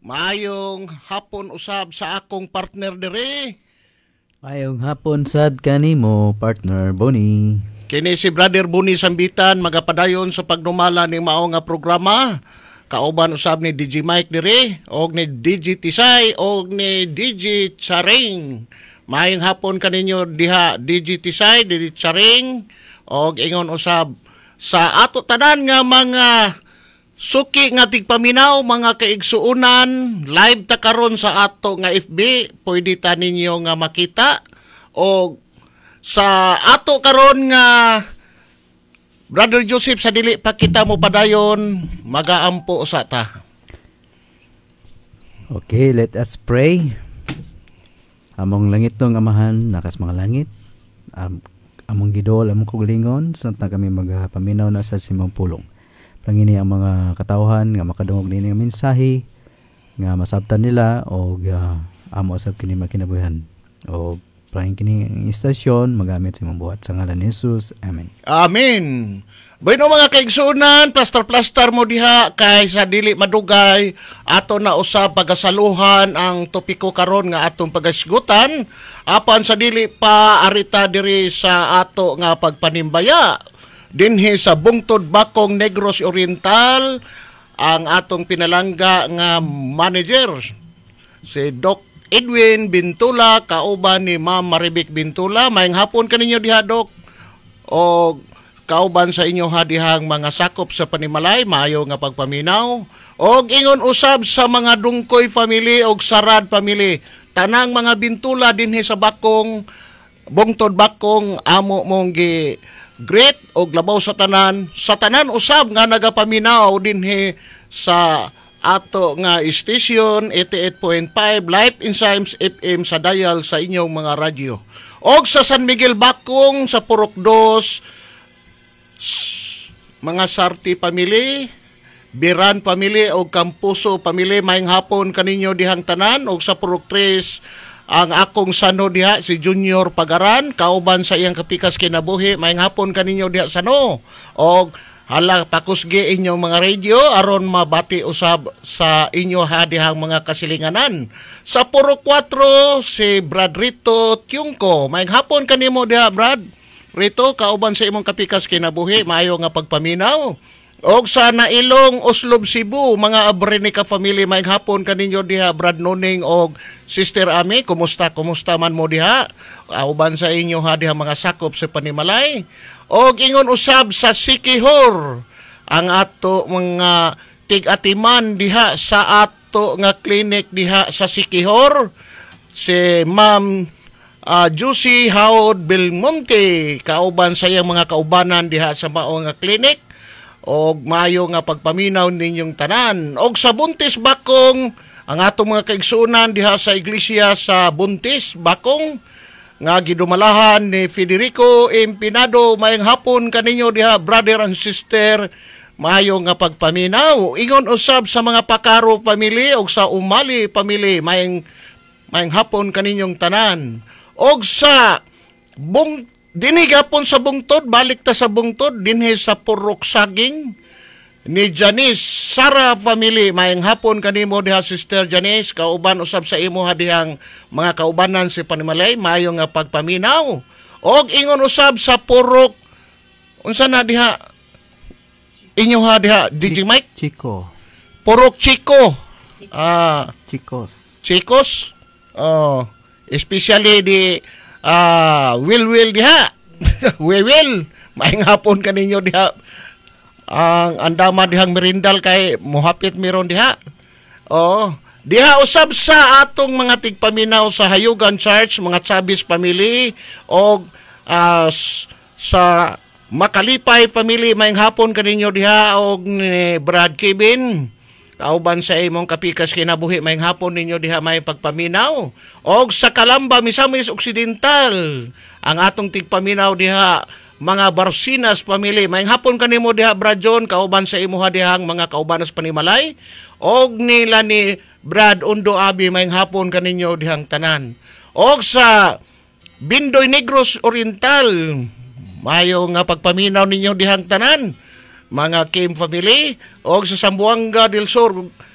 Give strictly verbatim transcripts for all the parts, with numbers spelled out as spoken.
Maayong hapon usab sa akong partner dire. Mayong hapon sad kanimo, partner Bonnie. Kini si Brother Buni Sambitan magapadayon sa pagdumala ning mao nga programa. Kauban usab ni D J Mike dire og ni D J Tisay og ni D J Charing. Maayong hapon kaninyo diha D J Tisay, D J Charing og ingon usab sa ato tanan nga mga suki nga tigpaminaw, mga kaigsuunan, live ta karon sa ato nga F B, pwede ta ninyo nga makita. O sa ato karon nga Brother Joseph, sa dili pa kita mo padayon, magaampo sa ta. Okay, let us pray. Among langit tong amahan, nakas mga langit. Am, among gidol, among kugalingon, santa kami magapaminaw na sa simang pulong. Pangini ang mga katawhan nga makadungog nini nga mensahe nga masabtan nila o uh, amo usab kini makinabuhian o pangin kini ang istasyon magamit sa imong buhat sa ngalan ni Jesus. Amen. Amen. Bueno mga kaigsunan, plaster-plaster mo diha kay sa dili madugay ato na usab pagasaluhan ang topiko karon nga atong pagasgutan apan sa dili pa arita diri sa ato nga pagpanimbaya dinhi sa Bungtod Bakong Negros Oriental ang atong pinalangga nga manager si Doc Edwin Bintula kauban ni Ma'am Maribik Bintula. Maayong hapon kaninyo diha, Doc, o kauban sa inyo hadihang mga sakop sa panimalay, maayo nga pagpaminaw og ingon usab sa mga Dungkoy family og Sarad family, tanang mga Bintula dinhi sa Bakong Bungtod Bakong amo mong gi great og labaw sa tanan sa tanan usab nga nagapaminaw dinhi sa ato nga station eighty-eight point five Life Enzymes F M sa dial sa inyong mga radyo og sa San Miguel Bakong sa Purok dos mga Sarti family, Biran family og Campuso family. Maayong hapon kaninyo dihang tanan og sa Purok tres ang akong sano diha si Junior Pagaran kauban sa iyang kapikas kinabuhi. Maayong hapon kaninyo diha sano og hala pakusgi inyong mga radio aron mabati usab sa inyo hadihang mga kasilinganan. Sa Puro four si Brad Rito Tiungko. Maayong hapon kanimo diha, Brad Rito, kauban sa imong kapikas kinabuhi, maayo nga pagpaminaw. Og sa Nailong, Oslob, Cebu, mga Abrenica family, maayong hapon kaninyo diha, Brad Noning og Sister Ami. Kumusta, kumusta man mo diha? Kauban sa inyo ha diha mga sakop sa panimalay. Og ingon usab sa Sikihor, ang ato mga tig-atiman diha sa ato nga clinic diha sa Sikihor, si Ma'am uh, Juicy Haud Belmonte, kauban sa iyang mga kaubanan diha sa mao nga clinic. Og maayo nga pagpaminaw ninyong tanan. Og sa Buntis Bakong, ang atong mga kaigsunan diha sa iglesia sa Buntis Bakong nga gidumalahan ni Federico Empinado. Maayong hapon kaninyo diha, brother and sister, maayo nga pagpaminaw. Ingon usab sa mga Pakaro family og sa Umali family, maayong maayong hapon kaninyong tanan. Og sa Bung dinhi gapon sa Bungtod, balik ta sa Bungtod, dinhi sa Purok Saging ni Janice Sara family. Maayong hapon kanimo diha, Sister Janice, kauban usab sa imo hadihang mga kaubanan si panimalay, maayo nga pagpaminaw. Og ingon usab sa Purok unsa na diha inyo ha diha, D J Mike? Chico. Purok Chico. Ah, Chicos. Chicos. Oh, especially di Ah, uh, will will diha. We will. Maayong hapon kaninyo diha. Ang andama dihang merindal kay muhapit miron diha. Oh, diha usab sa atong mga tigpaminaw sa Hayugan Church, mga Chavez family og uh, sa Makalipay family. Maayong hapon kaninyo diha og ni Brad Kevin. Kauban sa imong kapikas kinabuhi, maayong hapon ninyo diha may pagpaminaw. Og sa Calamba, Misamis Occidental, ang atong tigpaminaw diha mga Barsinas family. Maayong hapon kanimo diha, Brad John, kauban sa imuha dihang mga kaubanas panimalay. Og nila ni Brad Undo Abi, maayong hapon kaninyo dihang tanan. Og sa Bindoy Negros Oriental, maayo nga pagpaminaw ninyo dihang tanan. Mga Kim family, og sa Zamboanga del Sur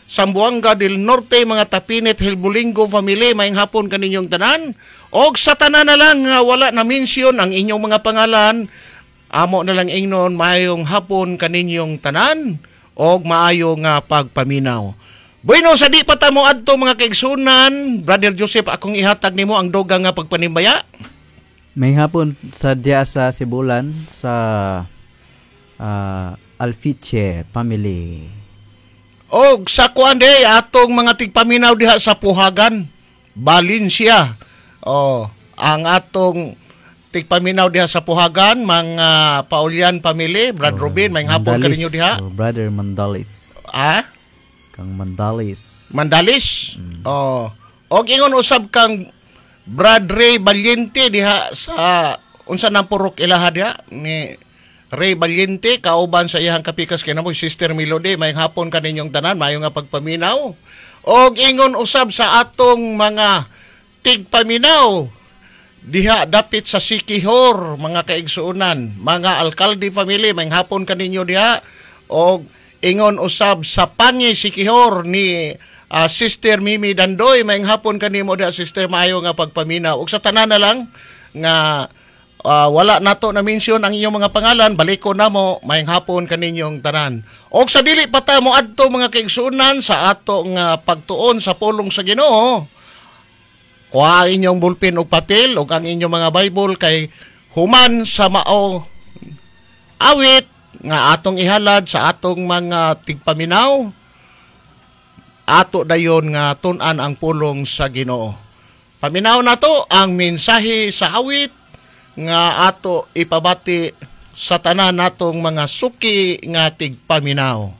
Sambuanga del Norte, mga Tapinit, Hilbulingo family, maayong hapon kaninyong tanan. Og sa tanan na lang nga wala na mention ang inyong mga pangalan, amo na lang ingnon maayong hapon kaninyong tanan og maayo nga pagpaminaw. Bueno, sa di pa ta mo adto mga kaigsunan, Brother Joseph, akong ihatag nimo ang dugang nga pagpanimbaya. May hapon sa diya sa Sibulan sa uh, Alfiche family. Og sa kuan de atong mga tigpaminaw diha sa Puhagan, Valencia. Oh, ang atong tigpaminaw diha sa Puhagan, mga Paulian family, Brad oh, Robin, may hapon kaninyo diha. Oh, Brother Mandalis. Ah? Kang Mandalis. Mandalis. Mm. Oh. Og ingon usab kang Brad Ray Valiente diha sa unsa nang purok ilaha diha ni Ray Valiente, kauban sa iyang kapikas kay namo Sister Melody, may hapon kaninyong tanan, mayo nga pagpaminaw. Og ingon usab sa atong mga tigpaminaw diha dapit sa Sikihor, mga kaigsuonan, mga alkalde family, may hapon kaninyo diha. Og ingon usab sa Pangi Sikihor ni uh, Sister Mimi Dandoy, may hapon kanimo diha Sister, maayo nga pagpaminaw. Og sa tanan na lang nga Uh, wala nato na mention ang inyong mga pangalan, baliko na mo, mayang hapon kaninyong tanan. O sa dili pa ta mo adto mga kaigsunan sa atong uh, pagtuon sa pulong sa Ginoo, kuha ang inyong bulpin o papel o ang inyong mga Bible kay human sa mao awit nga atong ihalad sa atong mga tigpaminaw, ato dayon nga tun-an ang pulong sa Ginoo. Paminaw nato ang mensahe sa awit nga ato ipabati sa tanan natong mga suki nga tigpaminaw.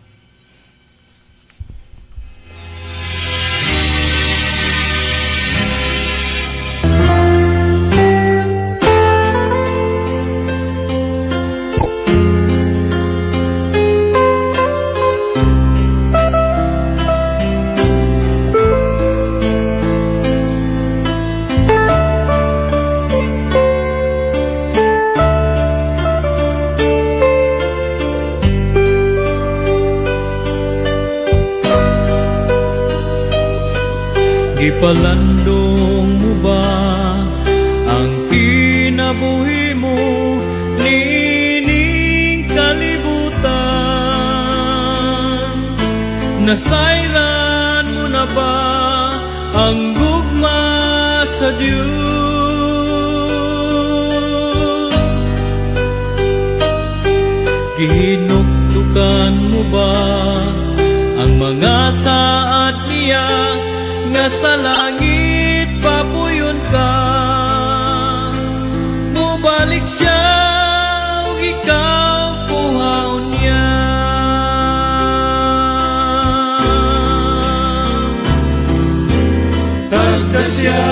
Ipalandong mo ba ang kinabuhi mo nining kalibutan? Nasayran mo na ba ang gugma sa Diyos? Gihinukdukan mo ba ang mga saad niya nga sa langit papuyon ka? Mubalik siya o ikaw puhaw niya. Tagda siya,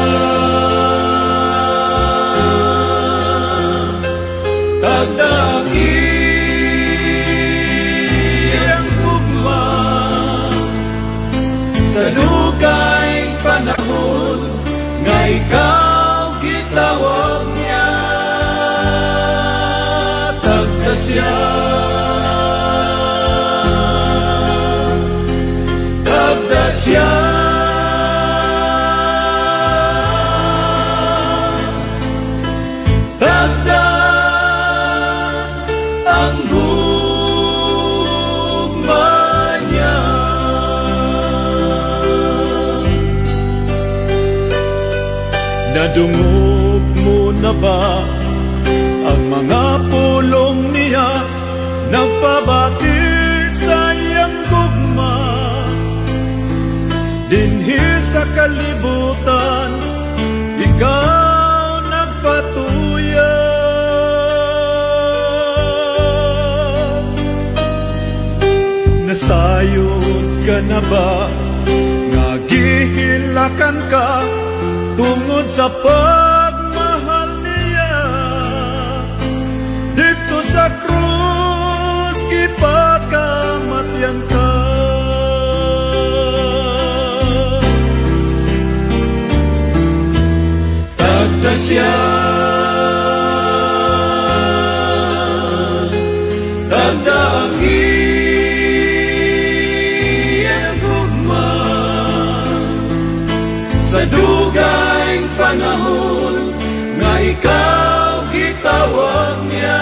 tagda ang iyang gugma sa dugay panahon nga ikaw gitawag niya. Tagda siya, tagda siya, tagda ang gugma niya. Nadungog mo na ba ang mga pulong niya? Nagpabati sa iyang gugma dinhi sa kalibutan, ikaw nagpatuyag. Nasayod ka na ba nga gihilakan ka tungod sa pagmahal niya? Dito sa krus ipagkamatyan ka. Tagda siya, tagda ang iyang gugma sa dugay panahon nga ikaw gitawag niya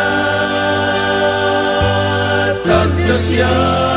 tagna siya.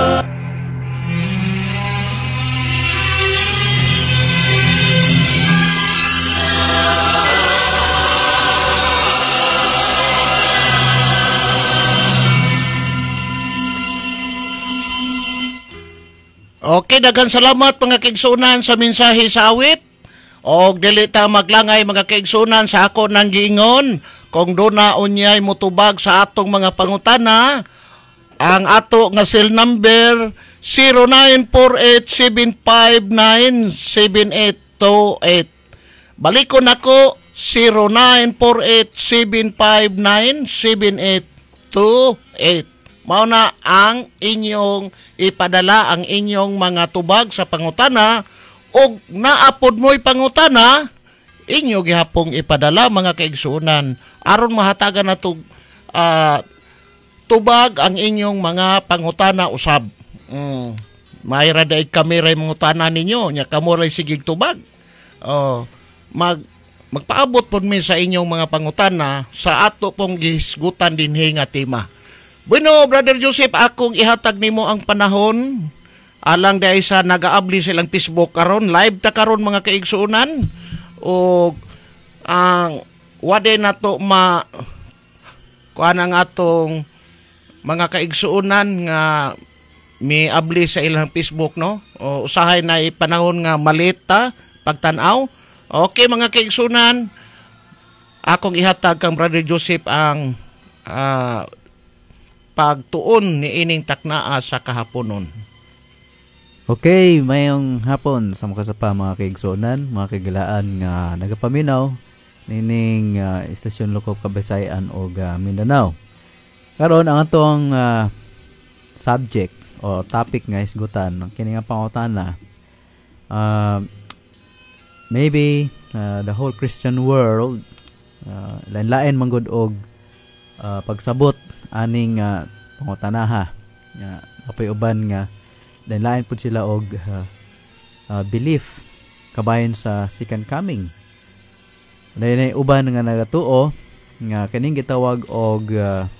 Okay, daghang salamat mga kaigsunan sa mensahe sa awit. Og dili ta maglangay mga kaigsunan sa ako nang giingon kung do na unyay motubag sa atong mga pangutana. Ang ato nga cell number zero nine four eight seven five nine seven eight two eight. Balikon ako zero nine four eight seven five nine seven eight two eight. Mao na ang inyong ipadala ang inyong mga tubag sa pangutana og naapod mo'y pangutana inyo gihapong ipadala mga kaigsunan aron mahatagan natog uh, tubag ang inyong mga pangutana usab. Mm. Mayra day kami ray mangutana ninyo nya kamo ray sigig tubag. Oh, mag magpaabot pod mi sa inyong mga pangutana sa ato pong gihisgutan dinhi nga tema. Bueno, Brother Joseph, akong ihatag nimo ang panahon alang dahil sa nagaabli silang Facebook karon live ta karon mga kaigsuunan o ang wade na to ma kuan ang atong mga kaigsuunan nga mi abli sa ilang Facebook no o usahay na panahon nga malita pagtan-aw. Okay mga kaigsuunan, akong ihatag kang Brother Joseph ang uh, pagtuon ni ining taknaa sa kahaponon. Okay, mayong hapon sa mga kasapa mga kaigsuonan, mga kagilaan nga nagapaminaw nining uh, Istasyon Lokop Kabisayan o uh, Mindanao. Karon ang atong uh, subject o topic nga isgutan kini nga pangutana uh, maybe uh, the whole Christian world uh, lain-lain manggod og uh, pagsabot aning uh, pangutanaha nga apay uban nga lain pud sila og uh, uh, belief kabayan sa second coming. Lain uban nga nagatuo nga kaning gitawag og uh,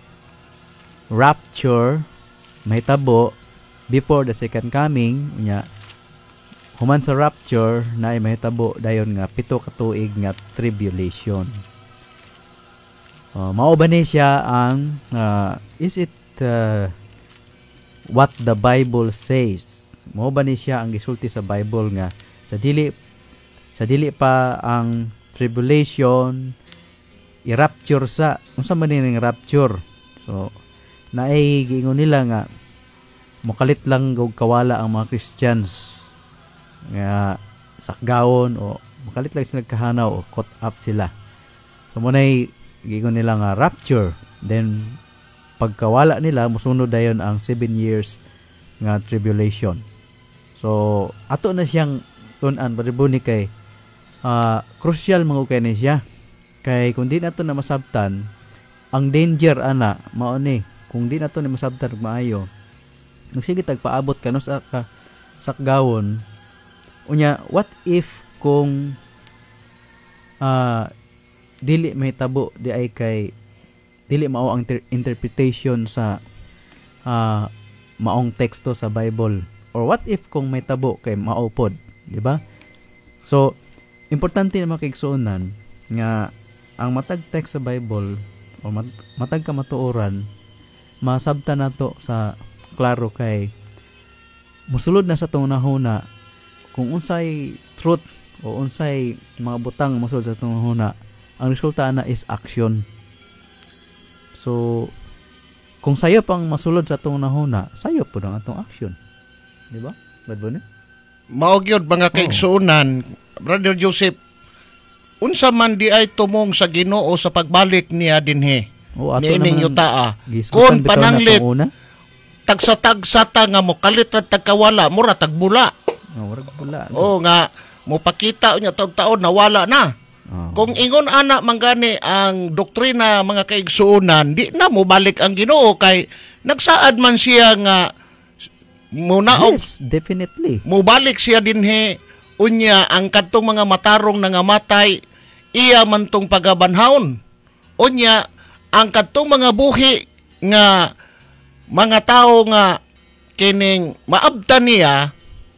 rapture mahitabo before the second coming nya human sa rapture na mahitabo dayon nga pito ka tuig nga tribulation. Uh, mao ba ni siya ang uh, is it uh, what the Bible says? Mao ba ni siya ang gisulti sa Bible nga sa dili sa dili pa ang tribulation i-rapture sa unsa man ning rapture? So naay giingon nila nga mokalit lang og kawala ang mga Christians nga sakgawon o mokalit lang sila kahanaw o caught up sila. So mo nay gigon nila nga rapture, then pagkawala nila musunod dayon ang seven years nga tribulation. So ato na siyang tun-an baribuni kay uh, crucial mga kay ni siya kay kung di nato na masabtan ang danger ana mao ni kung di nato na masabtan maayo nagsige tagpaabot kano sa ka, sakgawon unya what if kung uh, dili mahitabo di ay kay dili mao ang ter- interpretation sa uh, maong teksto sa Bible or what if kung mahitabo kay mao pod, di ba? So importante na makigsuonan nga ang matag text sa Bible o mat- matag kamatuoran masabtan nato sa klaro kay musulod na sa tong nahuna kung unsay truth o unsay mga butang musulod sa tong nahuna ang resulta na is action. So kung sayo pang masulod sa atong nahuna, sayo po ang atong action. Di ba? Bad ba ni? Mao gyud mga kaigsuonan, oh. Brother Joseph, unsa man di ay tumong sa Ginoo sa pagbalik niya dinhi. Oh, ato niining naman yutaa. Kun pananglit tagsa-tagsa ta nga mo kalit ra tagkawala, mura tagbula. Oh, mura bula. Oh nga mo pakita unya taon nawala na. Oh. Kung ingon ana manggani ang doktrina mga kaigsuonan, di na mo balik ang Ginoo kay nagsaad man siya nga muna yes, definitely. mo balik siya dinhi Unya ang kadtong mga matarong nga matay iya man tong pagabanhaon. Unya ang kadtong mga buhi nga mga tao nga kining maabtan niya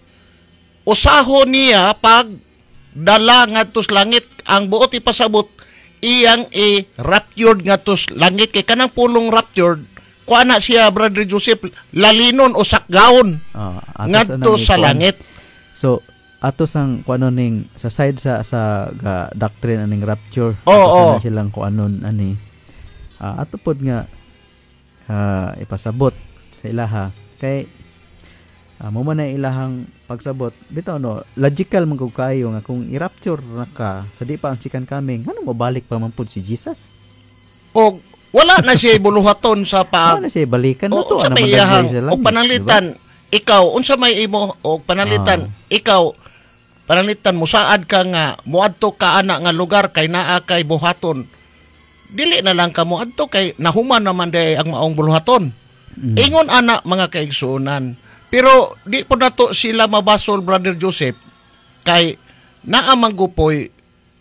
usahon niya pag dala ngadto sa langit ang buot ipasabot iyang i-raptured ngadto sa langit kay kanang pulong raptured kuha na siya Brother Joseph lalinon o sakgaon Oh, atos ngadto anang sa ikuan. langit. So atos ang kuano ning sa side sa sa ga, doctrine aning rapture. Oo, atos oo. na silang kuanon ani. Uh, ato pod nga ah, ipasabot sa ilaha kay uh, mo man na ilahang pagsabot bitaw no logical man kog kayo nga kung i-rapture na ka sa di pa ang chicken coming ano mabalik pa man pod si Jesus. O wala na siya buluhaton sa pag Ano na siya balikan na o to unsa ano may magagay iyahang sa o langit, pananglitan ikaw unsa may imo o pananglitan ikaw pananglitan mo saad ka nga muadto ka ana nga lugar kay naa kay buhaton dili na lang ka muadto kay nahuman naman day ang maong buluhaton. Mm. Ingon ana mga kaigsuonan pero di po nato sila mabasol Brother Joseph kay naa manggupoy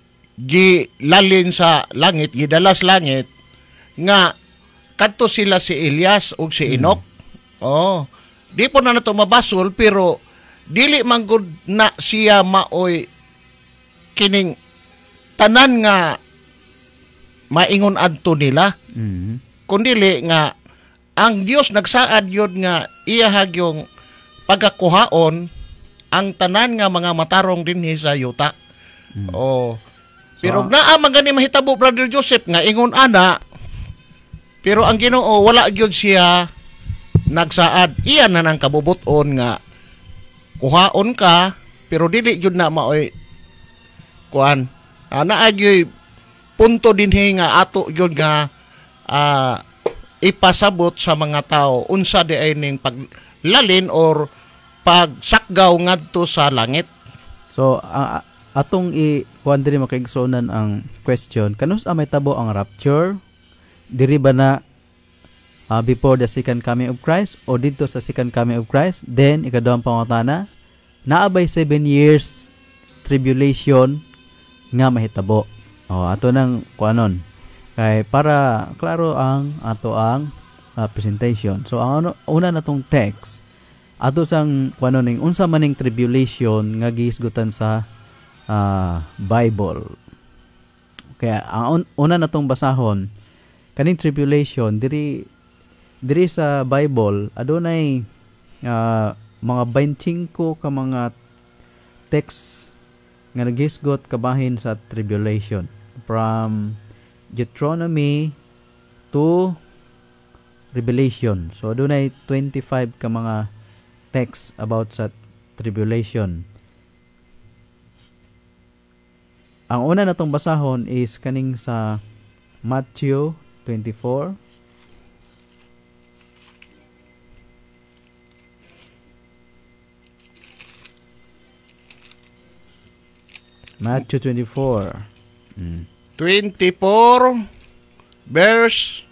gilalin sa langit gidalas langit nga kadto sila si Elias ug si Enoch. Oh, di po na nato mabasol pero dili man gud na siya maoy kining tanan nga maingon adto nila Mm. kundili nga ang Dios nagsaad yun nga iyahag yung pagkakuhaon ang tanan nga mga matarong dinhi sa yuta. Oh. Pero So, naa man gani mahitabo Brother Joseph nga ingon ana pero ang Ginoo wala gyud siya nagsaad. Iyan na nang kabubuton nga kuhaon ka pero dili gyud na maoy kuan. Ana agyoy punto dinhi nga ato gyud nga ah, ipasabot sa mga tao unsa di ay ning paglalin or pagsakgaw ngadto sa langit. So, a- a- atong i kuan diri makaigsuonan ang question, kanus may tabo ang rapture? Diri ba na ah, before the second coming of Christ o dito sa second coming of Christ? Then ikaduhang pangutana, naabay seven years tribulation nga mahitabo. O ato nang kuanon. Kay para klaro ang ato ang ah, presentation. So ang ano, una natong text ato sang kuno ning unsa maning tribulation nga gihisgutan sa ah, Bible. Kaya ang un- una natong basahon kaning tribulation diri diri sa Bible adunay ah, mga twenty-five ka mga text nga naghisgot kabahin sa tribulation from Deuteronomy to Revelation. So adunay twenty-five ka mga text about sa tribulation. Ang una natong basahon is kaning sa Matthew twenty-four. Matthew twenty-four. Mm. twenty-four verse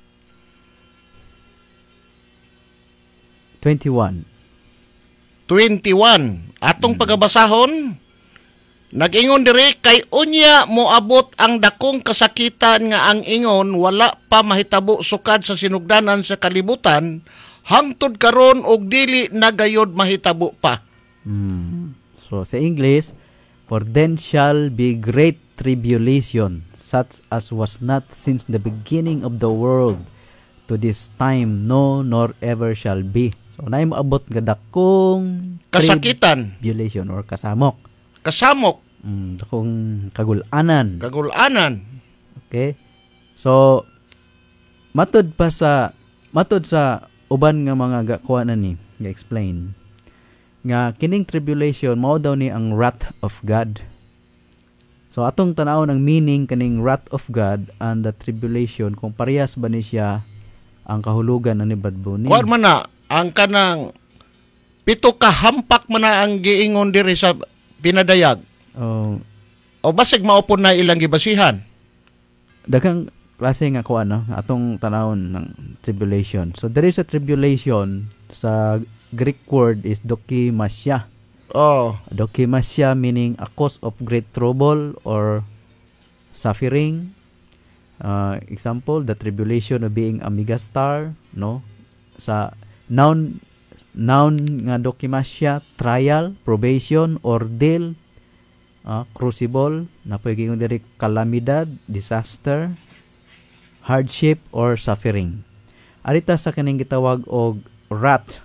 twenty-one. twenty-one. Atong pagabasahon nag-ingon diri kay unya moabot ang dakong kasakitan nga ang ingon wala pa mahitabo sukad sa sinugdanan sa kalibutan hangtod karon og dili nagayod mahitabo pa. Mm. So sa English, for then shall be great tribulation, such as was not since the beginning of the world to this time, no, nor ever shall be. So naay moabot nga dakong Kasakitan, tribulation or kasamok. kasamok, Mm, dakong kagulanan. kagulanan. Okay? So matud pa sa matud sa uban nga mga gakuanan ni nga explain nga kining tribulation mao daw ni ang wrath of God. So atong tan-awon ang meaning kaning wrath of God and the tribulation kung parehas ba ni siya ang kahulugan ani badbuni. Kuan man na ang kanang pito ka hampak man na ang giingon diri sa pinadayag. Oh, O basig maupon na ilang gibasihan. daghang klase nga kuan no atong tanawon ng tribulation. So there is a tribulation sa Greek word is dokimasya. Oh. Dokimasya meaning a cause of great trouble or suffering. Uh, example, the tribulation of being a megastar, no? Sa noun noun nga dokimasya, trial, probation, ordeal, uh, crucible, na pwede yung diri kalamidad, disaster, hardship, or suffering. Arita sa kaning gitawag og wrath.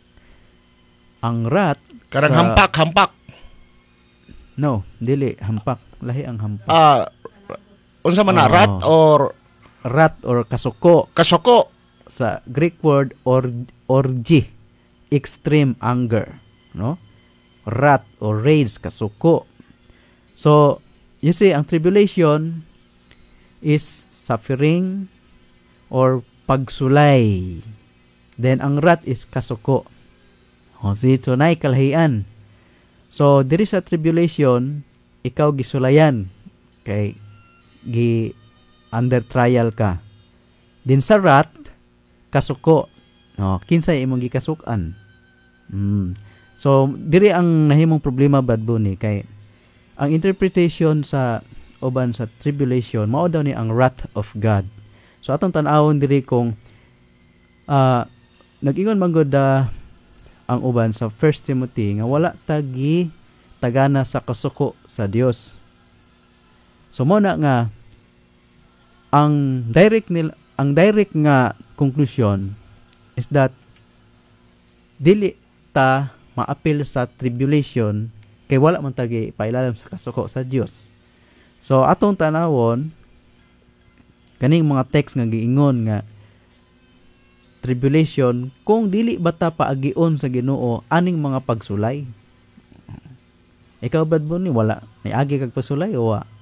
Ang wrath Karang sa- hampak, hampak. No, dili hampak, lahi ang hampak. Ah, unsa man na, Oh. rat or Wrath or kasuko kasoko? sa Greek word or orgy, extreme anger, no? Wrath or rage, kasuko. So, you see, ang tribulation is suffering or pagsulay. Then ang wrath is kasuko. O si tunay kalahian. So, diri sa tribulation, ikaw gisulayan kay gi under trial ka. Din sa wrath, kasuko. No, kinsay imong gikasukan. Mm. So, diri ang nahimong problema, Brad Bunny, kay ang interpretation sa uban sa tribulation mao daw ni ang wrath of God. So atong tan-awon diri kung uh, nag-ingon man gud uh, ang uban sa First Timothy nga wala tagi tagana sa kasuko sa Dios. So mo na nga ang direct nil ang direct nga conclusion is that dili ta maapil sa tribulation kay wala man tagi pailalim sa kasuko sa Dios. So atong tanawon kaning mga text nga giingon nga tribulation kung dili bata paagion sa Ginoo aning mga pagsulay. Ikaw Brad Bunny wala niagi kag pasulay o wa?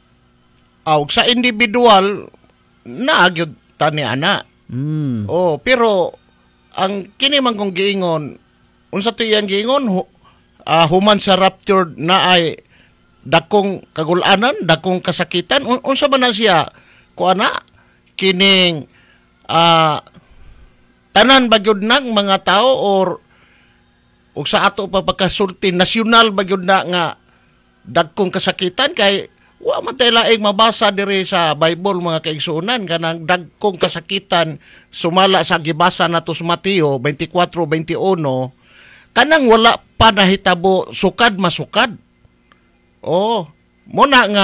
Aw sa individual naagyud tani ana. Mm. Oh, pero ang kini man kong giingon unsa tiyang giingon hu, ah, human sa rapture na ay dakong kagulanan, dakong kasakitan. Un- unsa man na siya kuana kining ah, tanan bagyod nang mga tao or ug sa ato pa pagkasulti nasyonal bagyod na nga dagkong kasakitan kay wa man tay laing mabasa diri sa Bible mga kaigsuonan kanang dagkong kasakitan sumala sa gibasa nato sa Mateo twenty-four twenty-one kanang wala pa nahitabo sukad masukad. Oh, mo na nga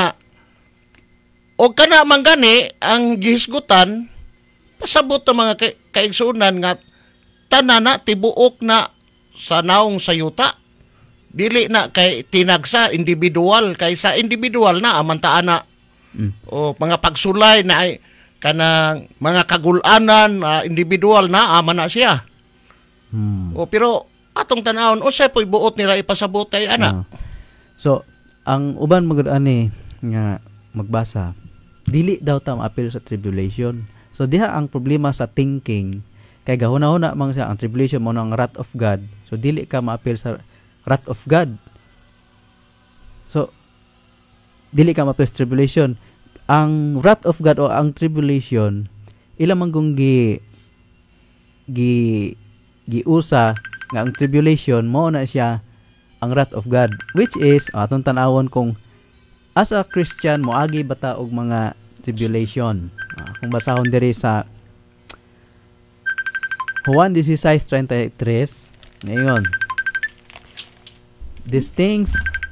o kana man gani ang gihisgutan pasabot ang mga ka- kaigsuonan nga tanana tibuok na sa naong sayuta. Dili na kay tinagsa individual kay sa individual na amantaan na Mm. o mga pagsulay na ay kanang mga kagulanan ah, individual na ama na siya. Hmm. O pero atong tanawon o sa po'y buot nila ipasabot ay ana. Ah. So, ang uban magud ani nga magbasa, dili daw ta maapil sa tribulation. So diha ang problema sa thinking kay gahuna-huna man siya ang tribulation mo ang wrath of God. So dili ka maapil sa wrath of God. So dili ka maapil sa tribulation. Ang wrath of God o ang tribulation ilang man kung gi gi giusa nga ang tribulation mo na siya ang wrath of God, which is atong tan-awon kung as a Christian moagi bata og mga tribulation. Ah, kung basahon diri sa Juan sixteen thirty-three ngayon, these things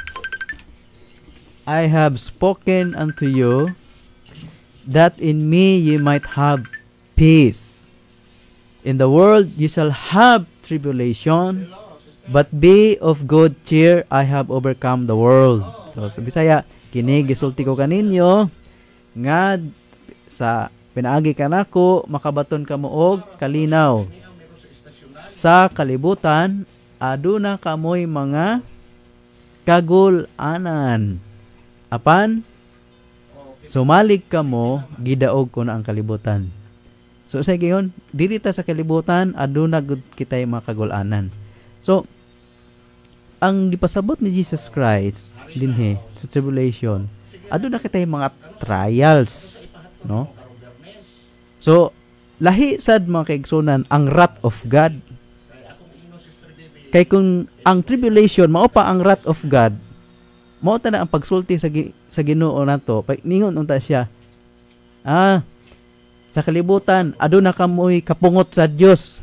I have spoken unto you, that in me ye might have peace. In the world ye shall have tribulation, but be of good cheer, I have overcome the world. So sa Bisaya, kini gisulti ko kaninyo nga sa pinaagi kanako makabaton kamo og kalinaw. Sa kalibutan aduna kamoy mga kagul-anan. Apan sumalig kamo gidaog ko na ang kalibutan. So sa gayon, dili ta sa kalibutan aduna gud kitay mga kagul-anan. So ang gipasabot ni Jesus Christ dinhi sa tribulation, aduna kitay mga trials, no? So lahi sad mga kaigsunan ang wrath of God. Kay kung ang tribulation mao pa ang wrath of God, mao ta na ang pagsulti sa gi- sa Ginoo nato. Pag ningon unta siya, ah, sa kalibutan aduna kamoy kapungot sa Dios.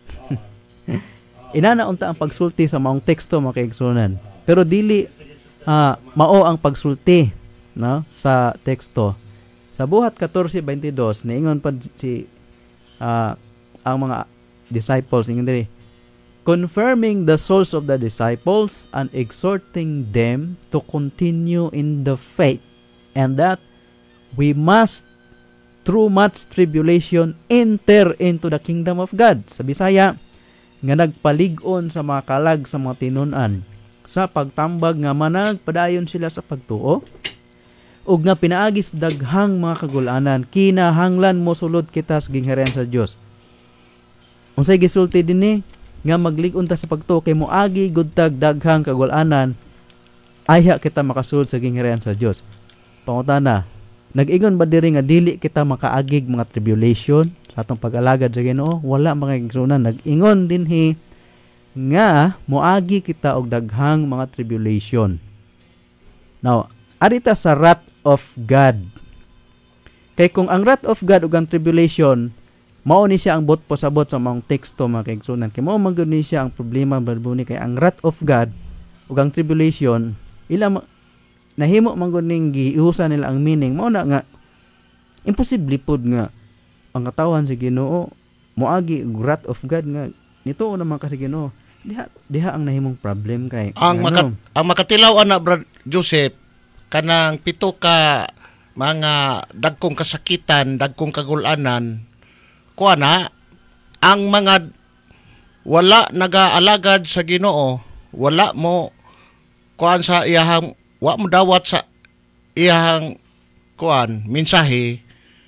Inana unta ang pagsulti sa maong teksto mga kaigsunan. Pero dili ah, mao ang pagsulti, no, sa teksto. Sa buhat fourteen twenty-two niingon pa si ah, ang mga disciples ingon diri, confirming the souls of the disciples and exhorting them to continue in the faith, and that we must through much tribulation enter into the kingdom of God. Sa Bisaya, nga nagpalig-on sa mga kalag sa mga tinun-an sa pagtambag nga managpadayon sila sa pagtuo, ug nga pinaagis daghang mga kagulanan, kinahanglan mo sulod kita sa gingharian sa Dios. Unsay gisulti dinhi? Nga maglig-on ta sa pagtuo kay moagi gud tag daghang kagulanan, ayha kita makasulod sa gingharian sa Dios. Pangutana, nag-ingon ba diri nga dili kita makaagig mga tribulation sa atong pag-alagad sa Ginoo? Wala mga igsunan. Nag-ingon dinhi nga moagi kita og daghang mga tribulation. Now, arita sa wrath of God. Kay kung ang wrath of God ug ang tribulation mao ni siya ang bot pasabot sa mga teksto mga kaigsunan. Kay mao man gud ni siya ang problema balbuni kay ang wrath of God ug ang tribulation ila ma- nahimo man gud ning giusa nila ang meaning. Mao na nga imposible pud nga ang katawan sa Ginoo moagi og wrath of God nga nituo naman kasi Ginoo. Diha diha ang nahimong problem kay Ang ano, makat, ang makatilaw ana Brad Joseph kanang pito ka mga dagkong kasakitan, dagkong kagulanan, kuha na, ang mga wala nagaalagad sa Ginoo, wala mo kuan sa iyahang, wa mo dawat sa iyahang kuan, mensahe,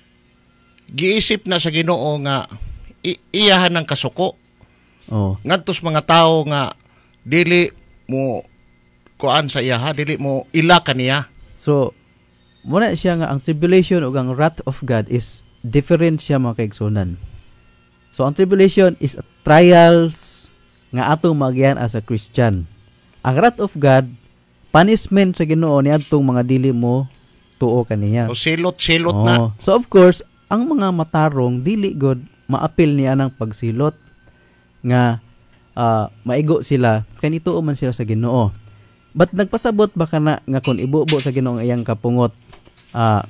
giisip na sa Ginoo nga i- iyahan ng kasuko. oh, Ngadtos mga tao nga dili mo kuan sa iyaha, dili mo ila kaniya. so muna siya nga ang tribulation ug ang wrath of God is different siya mga kaigsunan. So ang tribulation is a trials nga atong magian as a Christian. Ang wrath of God punishment sa Ginoo niadtong mga dili mo tuo kaniya. O silot-silot Oo. na. So of course, ang mga matarong dili god maapil niya ng pagsilot nga ah, maigo sila kanito man sila sa Ginoo. But nagpasabot ba kana nga kung ibubo sa Ginoo ang iyang kapungot, ah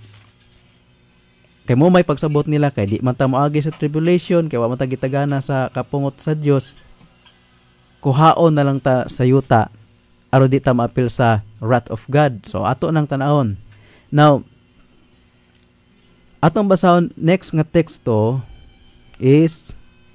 kay mo may pagsabot nila kay di man ta moagi sa tribulation kay wa man ta gitagana sa kapungot sa Dios, kuhaon na lang ta sa yuta aron di ta maapil sa wrath of God. So ato nang tanahon. Now atong basahon next nga teksto is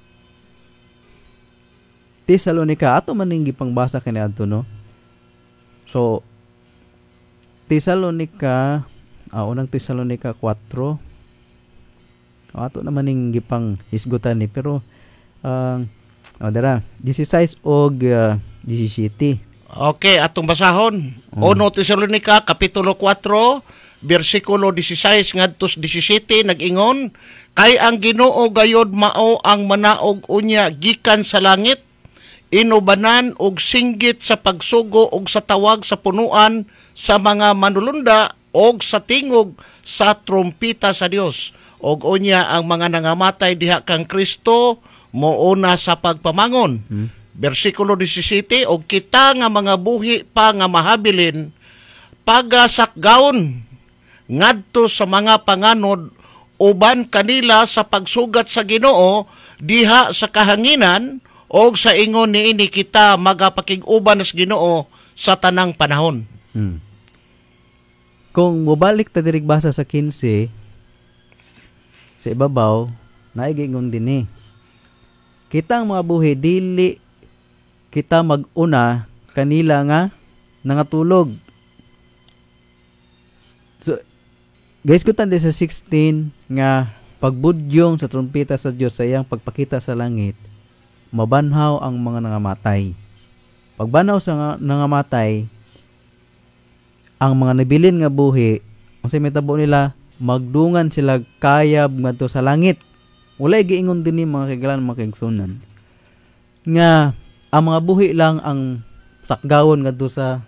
Tesalonica. Ato man ning gipangbasa kaniadto, no? So Tesalonica, ah, unang Tesalonica four. O, ato naman ning gipang hisgutan ni pero ang uh, oh, dara sixteen og uh, seventeen. Okay, atong basahon. Oh. Uno Tesalonica kapitulo four, bersikulo sixteen ngadto seventeen nag-ingon, kay ang Ginoo gayod mao ang manaog unya gikan sa langit, inubanan og singgit sa pagsugo og sa tawag sa punuan sa mga manulunda og sa tingog sa trumpita sa Dios. Og unya ang mga nangamatay diha kang Kristo mouna sa pagpamangon. Hmm. Bersikulo seventeen, og kita nga mga buhi pa nga mahabilin pagasakgaon ngadto sa mga panganod uban kanila sa pagsugat sa Ginoo diha sa kahanginan, og sa ingon niini kita magapakig-uban sa Ginoo sa tanang panahon. Hmm. Kung mobalik ta dirig basa sa fifteen sa ibabaw, naigingon din eh. Kitang mga buhi dili kita mag-una kanila nga nangatulog. So guys, kutan din sa sixteen nga pagbudyong sa trumpeta sa Dios sa iyang pagpakita sa langit, mabanhaw ang mga nangamatay. Pagbanhaw sa nga, nangamatay, ang mga nabilin nga buhi, ang sa mitabo nila, magdungan sila kayab ngadto sa langit. Walay giingon din ni mga kagalan mga kaigsunan nga ang mga buhi lang ang sakgawon ngadto sa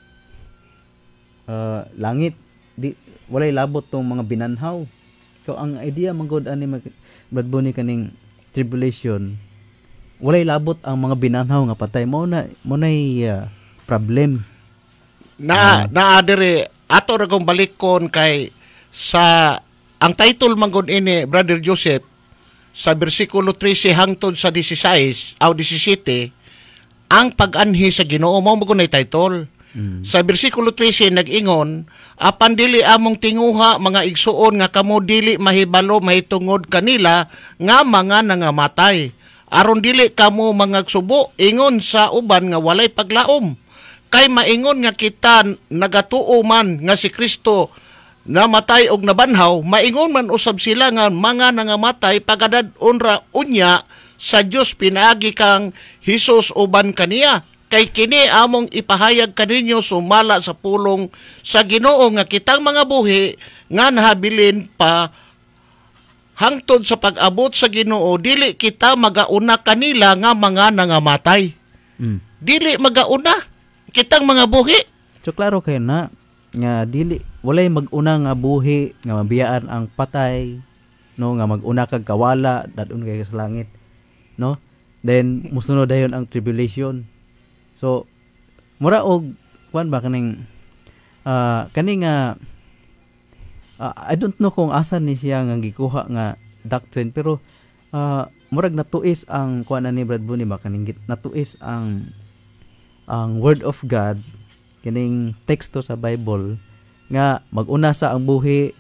uh, langit. Di walay labot tong mga binanhaw. So ang idea man gud ani Brad Bonnie kaning tribulation, walay labot ang mga binanhaw nga patay mo na mo nay uh, problem. Na uh, na dire ato ra kong balikon kay sa ang title man gud ini Brother Joseph sa bersikulo thirteen hangtod sa sixteen aw seventeen ang pag-anhi sa Ginoo mao mo nay title. Mm. Sa bersikulo thirteen nag-ingon, apan dili among tinguha mga igsuon nga kamo dili mahibalo mahitungod kanila nga mga nangamatay. Aron dili kamo mga subo ingon sa uban nga walay paglaom. Kay maingon nga kita nagatuo man nga si Kristo namatay og nabanhaw, maingon man usab sila nga mga nangamatay pagadad unra unya sa Dios pinaagi kang Hesus uban kaniya. Kay kini among ipahayag kaninyo sumala sa pulong sa Ginoo nga kitang mga buhi nga nahabilin pa hangtod sa pag-abot sa Ginoo dili kita magauna kanila nga mga nangamatay. Mm. Dili magauna kitang mga buhi. So klaro kayo na nga dili walay maguna nga buhi nga mabiyaan ang patay, no, nga maguna kag kawala dadun kay sa langit, no? Then musunod dayon ang tribulation. So mura og kuan ba kaning uh, kaning nga uh, I don't know kung asa ni siya nga gikuha nga doctrine pero uh, murag natuis ang kuan ni Brad Bonnie ba kaning natuis ang ang word of God kining teksto sa Bible nga maguna sa ang buhi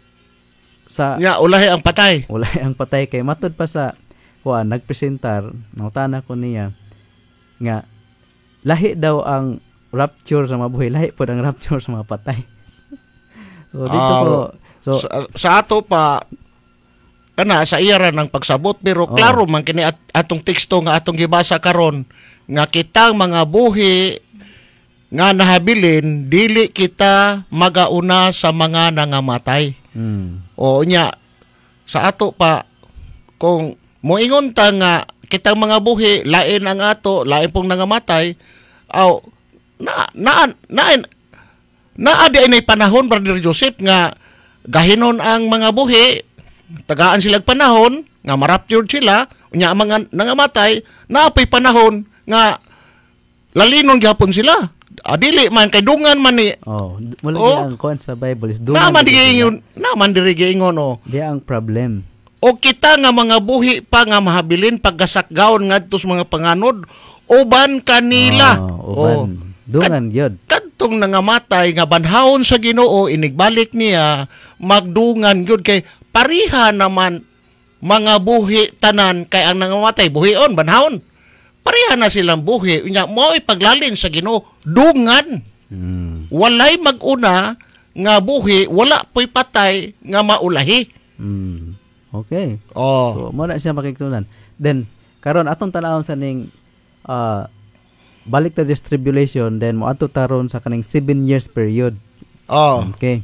sa nga ulahi ang patay. Ulahi ang patay kay matud pa sa kuan nagpresentar nangutana ko niya nga lahi daw ang rapture sa mga buhi, lahi po ang rapture sa mga patay. So dito uh, po so sa, sa ato pa kana sa iyara ng pagsabot pero oh. Klaro man kini at, atong teksto nga atong gibasa karon nga kitang mga buhi nga nahabilin dili kita magauna sa mga nangamatay. Hmm. O nya sa ato pa kung moingon ta nga kitang mga buhi lain ang ato lain pong nangamatay aw na na na na adi ay panahon Brother Joseph nga gahinon ang mga buhi tagaan silang panahon nga maraptured sila unya ang mga nangamatay naapay panahon nga lalinon gyapon sila adili man kay dungan man ni oh wala oh, ang kon sa Bible is dungan naman diingon naman diri giingon oh di ang problem. O kita nga mga buhi pa nga mahabilin paggasakgaon ngadto sa mga panganod uban kanila. Oh, uban. Oh, dungan gyud. Kadtong nangamatay nga banhawon sa Ginoo inigbalik niya magdungan gyud kay pariha naman mga buhi tanan kay ang nangamatay buhion banhawon. Pariha na silang buhi unya mao ipaglalin sa Ginoo dungan. Hmm. Walay maguna nga buhi wala po'y patay nga maulahi. Hmm. Okay. Oh. So mo na siya makikitunan. Then karon atong tan-awon sa ning uh, balik ta distribution then mo ato taron sa kaning seven years period. Oh. Okay.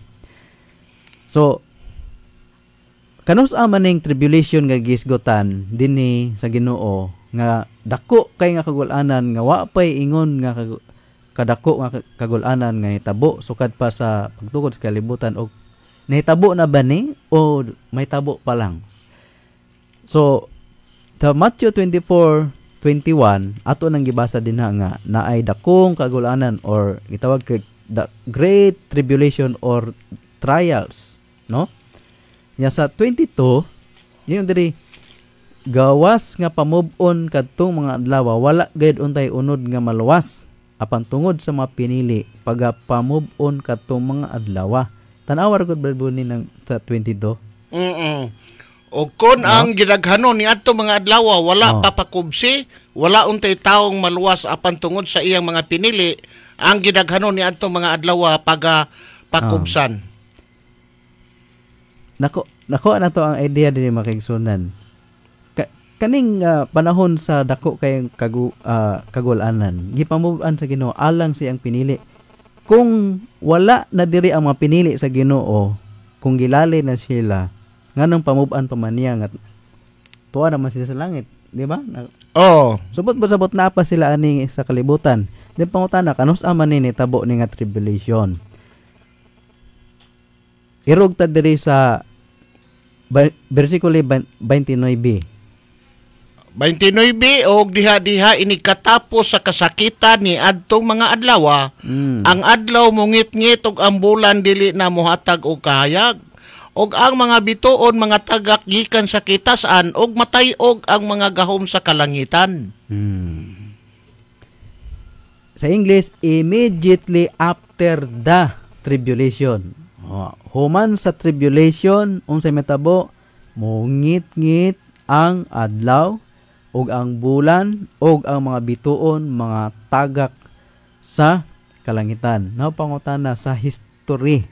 So kanus amaning tribulation nga gisgotan dinhi sa Ginoo nga dako kay nga kagul-anan nga wa pay ingon nga kag- kadako nga kagul-anan nga hitabo sukad pa sa pagtukod sa kalibutan og nahitabo na ba ni o may tabo pa lang? So, sa Matthew twenty-four twenty-one, ato nang gibasa din ha nga naay dakong kagulanan or gitawag kay the great tribulation or trials, no? Nya sa twenty-two, yung diri gawas nga pamove-on kadtong mga adlaw wala gayud untay unod nga maluwas apan tungod sa mga pinili paga pamove-on kadtong mga adlaw. Tanawar gud Brad Bonnie ng sa twenty-two. Mm. O kon no? Ang gidaghanon ni adto mga adlaw wala oh. papakubsi, wala untay taong maluwas apan tungod sa iyang mga pinili, ang gidaghanon ni adto mga adlaw paga pakubsan. Oh. Nako, nako na to ang idea dinhi makigsunan. Ka, kaning uh, panahon sa dako kay kagu, uh, kagul-anan, gipamove-an sa Ginoo alang siyang pinili. Kung wala na diri ang mga pinili sa Ginoo, kung gilali na sila, nganong pamuban pa man niya nga tuwa naman sila sa langit, di ba? Oh, Subot ba sabot na pa sila ani sa kalibutan. Then pangutana kanus aman ni tabo ni nga tribulation. Irog ta diri sa versikulo twenty-nine. twenty-nine og diha-diha ini katapos sa kasakitan ni adtong mga adlaw. Mm. Ang adlaw mungit-ngit og ang bulan dili na mohatag og kahayag. Og ang mga bituon mga tagak gikan sa kitasan og matay-og ang mga gahom sa kalangitan. Hmm. Sa English, immediately after the tribulation. Oh, human sa tribulation, unsay metabo, mungit-ngit ang adlaw ug ang bulan ug ang mga bituon mga tagak sa kalangitan. Now pangutana sa history.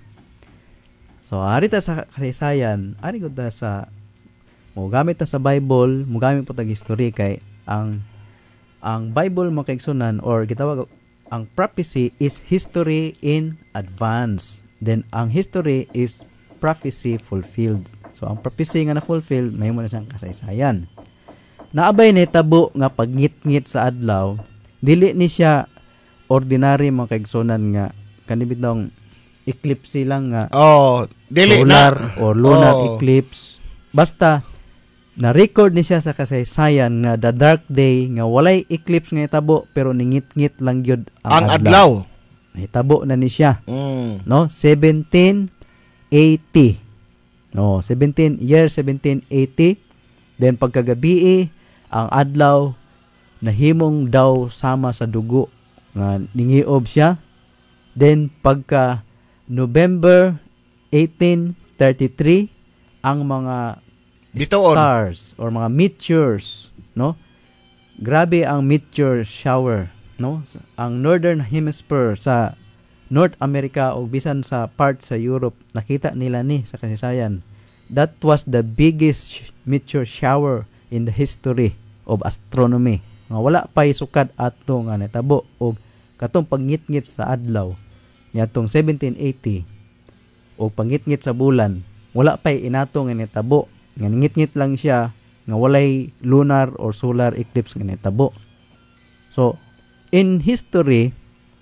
So ari ta sa kasaysayan, ari gud ta sa mo gamit ta sa Bible, mo gamit po tag history kay ang ang Bible makaigsunan or gitawag ang prophecy is history in advance. Then ang history is prophecy fulfilled. So ang prophecy nga na-fulfill mahimo na siyang kasaysayan. Naabay ni tabo nga pagngit-ngit sa adlaw, dili ni siya ordinary makaigsunan nga kanibitong eclipse lang nga. Oh, dili solar na or lunar oh. eclipse. Basta na-record ni siya sa kasaysayan nga the dark day nga walay eclipse nga itabo pero ningit-ngit lang gyud ang, ang adlaw. Nahitabo na ni siya. Mm. No, seventeen eighty. No, seventeen year seventeen eighty. Then pagkagabi ang adlaw nahimong daw sama sa dugo nga ningiob siya. Then pagka November eighteen thirty-three ang mga Bituon. stars or mga meteors, no? Grabe ang meteor shower, no? Ang northern hemisphere sa North America o bisan sa part sa Europe, nakita nila ni sa kasaysayan. That was the biggest meteor shower in the history of astronomy. Nga wala pa'y sukat ato nga natabo og katong pangngit-ngit sa adlaw niadtong seventeen eighty o pangngit-ngit sa bulan, wala pa'y inato nga natabo. Nga ngit-ngit lang siya nga walay lunar or solar eclipse nga natabo. So, in history,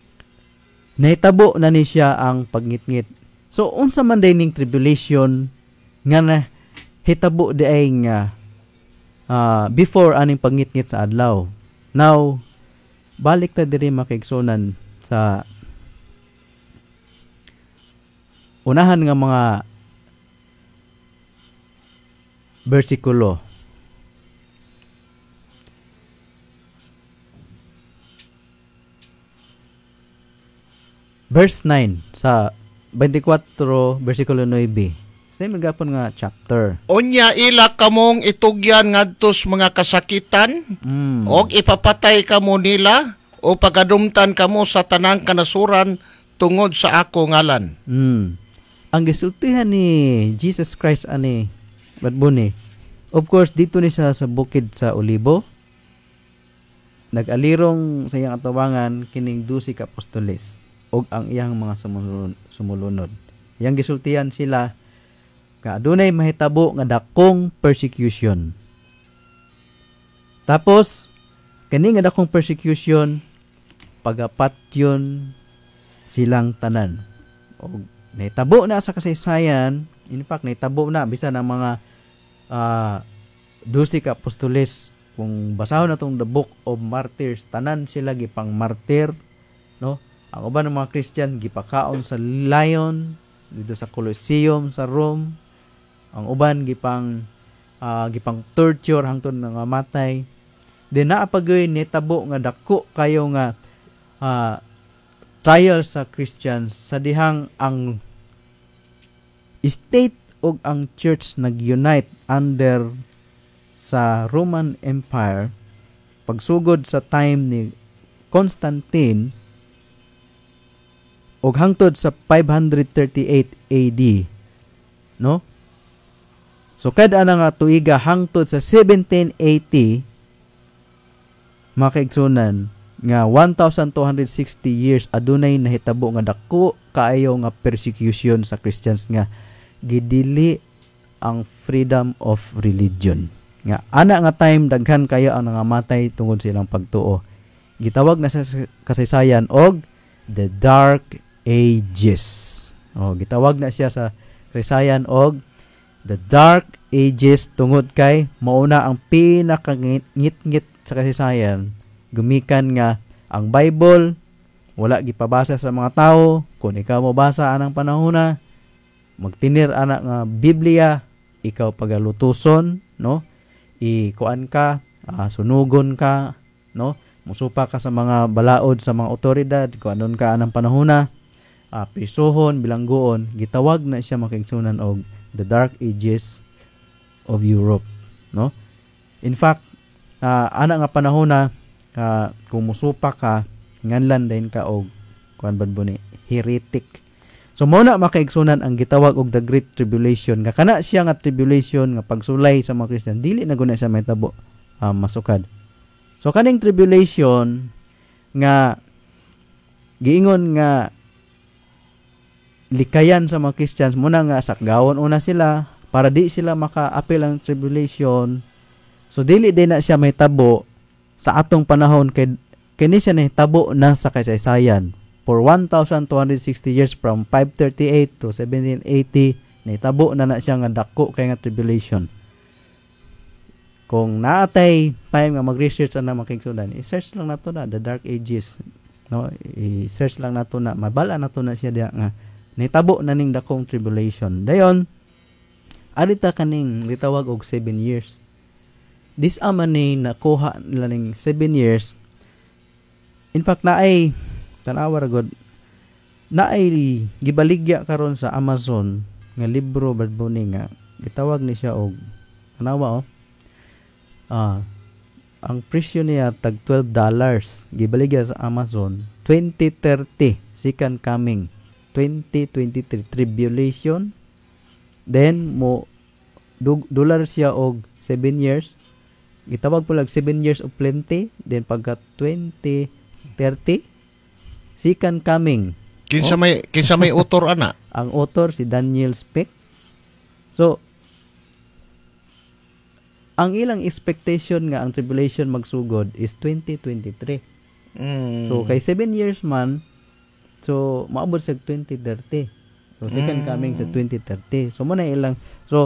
naitabo na ni siya ang pagngit-ngit. So, unsa man day ning tribulation nga na hitabo di ay nga uh, before aning pagngit-ngit sa adlaw. Now, balik ta diri makaigsunan sa unahan nga mga bersikulo. Verse nine sa twenty-four versikulo nine. Same gapon nga chapter. Unya ila kamong itugyan ngadtos mga kasakitan Mm. og ipapatay kamo nila o pagadumtan kamo sa tanang kanasuran tungod sa ako ngalan. Mm. Ang gisultihan ni Jesus Christ ani Badbuni. Of course dito ni sa sa bukid sa Olibo. Nag-alirong sa iyang atawangan kining dusi ka apostoles og ang iyang mga sumulunod. sumulunod. Iyang gisultihan sila ka adunay mahitabo nga dakong persecution. Tapos kani nga dakong persecution pagapatyon silang tanan. Og nahitabo na sa kasaysayan, in fact nahitabo na bisan ang mga uh, dusi ka apostoles. Kung basahon na tong the book of martyrs, tanan sila gipang martyr, no? Ang uban ng mga Christian gipakaon sa lion dito sa Colosseum sa Rome. Ang uban gipang uh, gipang torture hangtod nga matay. Then naapagoy nitabo nga dako kayo nga uh, trial sa Christians sa dihang ang state og ang church nag-unite under sa Roman Empire pagsugod sa time ni Constantine og hangtod sa five thirty-eight A D, no? So kada ana nga tuiga hangtod sa seventeen eighty makaigsunan nga one thousand two hundred sixty years adunay nahitabo nga dako kaayo nga persecution sa Christians nga gidili ang freedom of religion. nga ana nga time daghan kayo ang nangamatay tungod sa ilang pagtuo. Gitawag na sa kasaysayan og the Dark Ages. Oh, gitawag na siya sa kasaysayan og the Dark Ages tungod kay mauna ang pinakangit-ngit sa kasaysayan gumikan nga ang Bible wala gipabasa sa mga tao. Kung ikaw mo basa anang panahona, magtinir ana nga Biblia, ikaw pagalutuson, no? Ikuan ka, uh, sunugon ka, no? Musupa ka sa mga balaod sa mga otoridad, kung anon ka anang panahona, uh, prisuhon, bilangguon, gitawag na siya makigsunan og the Dark Ages of Europe, no? In fact, uh, ana nga panahona, uh, kung musupa ka, nganlan din ka og kuan bad ni heretic. So mao na makaigsunan ang gitawag og the Great Tribulation. Nga kana siya nga tribulation nga pagsulay sa mga Kristiyan, dili na guna siya mahitabo um, masukad. So kaning tribulation nga giingon nga likayan sa mga Christians muna nga sakgawon una sila para di sila maka-apil ang tribulation. So dili din na siya mahitabo sa atong panahon kay kini siya nahitabo na sa kasaysayan. For one thousand two hundred sixty years from five thirty-eight to seventeen eighty, nahitabo na na siya nga dako kay nga tribulation. Kung naatay time nga mag-research ana makigsunan, i-search lang nato na the Dark Ages. No, i-search lang nato na mabala nato na siya diha nga nahitabo na ning dakong tribulation. Dayon, adita kaning gitawag og seven years. This aman ni nakuha nila ning seven years. In fact, naay tanawa ra god naay gibaligya karon sa Amazon nga libro bad ni nga gitawag ni siya og tanawa oh. Ah, ang presyo niya tag twelve dollars gibaligya sa Amazon twenty thirty second coming twenty twenty-three tribulation. Then mo dollar siya og seven years. Gitawag po lag seven years of plenty. Then pagka twenty thirty second coming. Kinsa oh. may kinsa may author ana? Ang author si Daniel Speck. So ang ilang expectation nga ang tribulation magsugod is twenty twenty-three. Mm. So kay seven years man, so maabot sa twenty thirty. So second mm. coming sa twenty thirty. So mo na ilang so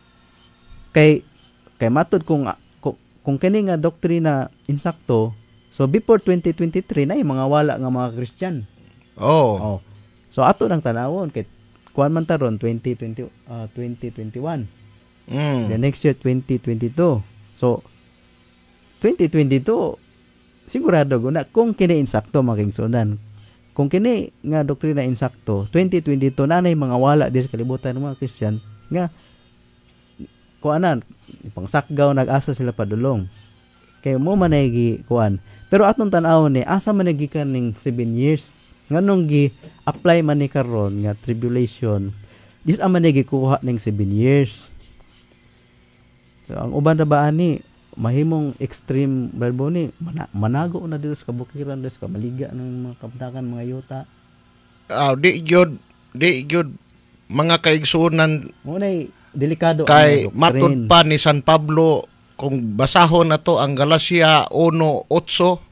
kay kay matud kung kung, kung kini nga doktrina insakto. So before twenty twenty-three na yung mga wala nga mga Christian. Oh. Oh. So ato nang tanawon kay kuan man taron twenty twenty uh, twenty twenty-one. Mm. The next year twenty twenty-two. So twenty twenty-two sigurado guna kung kini insakto makigsunan. Kung kini nga doktrina insakto, twenty twenty-two na nay mga wala di sa kalibutan ng mga Christian nga kuanan pangsakgaw nag-asa sila padulong. Kay mo man ay gi kuan. Pero atong tan-awon ni asa man nagikan ning seven years nganong gi apply man ni karon nga tribulation. Dis aman ni gikuha ning seven years. So, ang uban ra ba ani mahimong extreme balbo ni mana, manago na dito sa kabukiran des ka maliga ng mga kaptakan mga yuta. Ah, uh, di gyud di gyud mga kaigsunan mo nay delikado kay matud pa ni San Pablo kung basahon na to ang Galacia one eight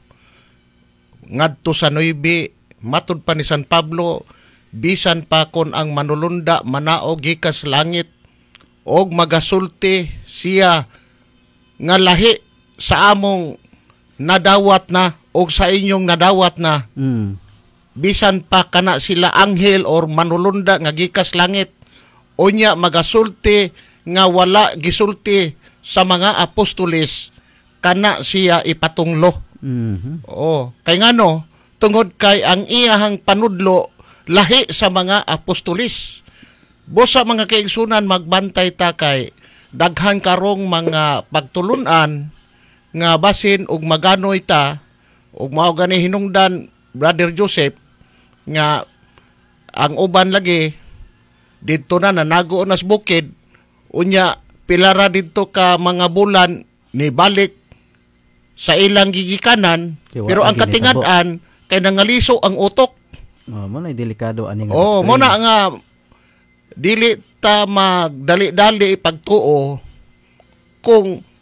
ngadto sa nine, matud pa ni San Pablo bisan pa kon ang manulunda manaog gikas langit og magasulti siya nga lahi sa among nadawat na og sa inyong nadawat na mm. bisan pa kana sila anghel or manulunda nga gikas langit unya magasulti nga wala gisulti sa mga apostoles kana siya ipatunglo. Mm-hmm. Oo, kay ngano tungod kay ang iyahang panudlo lahi sa mga apostoles. Busa mga kaigsunan magbantay ta kay daghan karong mga pagtulunan nga basin og maganoy ta og mao gani hinungdan Brother Joseph nga ang uban lagi didto na nanago nas bukid unya pilara didto ka mga bulan ni balik sa ilang gigikanan Kiwa, pero ang katingad-an kay nangaliso ang utok. Oh, mo na delikado ani nga. Oh, mo na nga dili ta magdali-dali pagtuo kung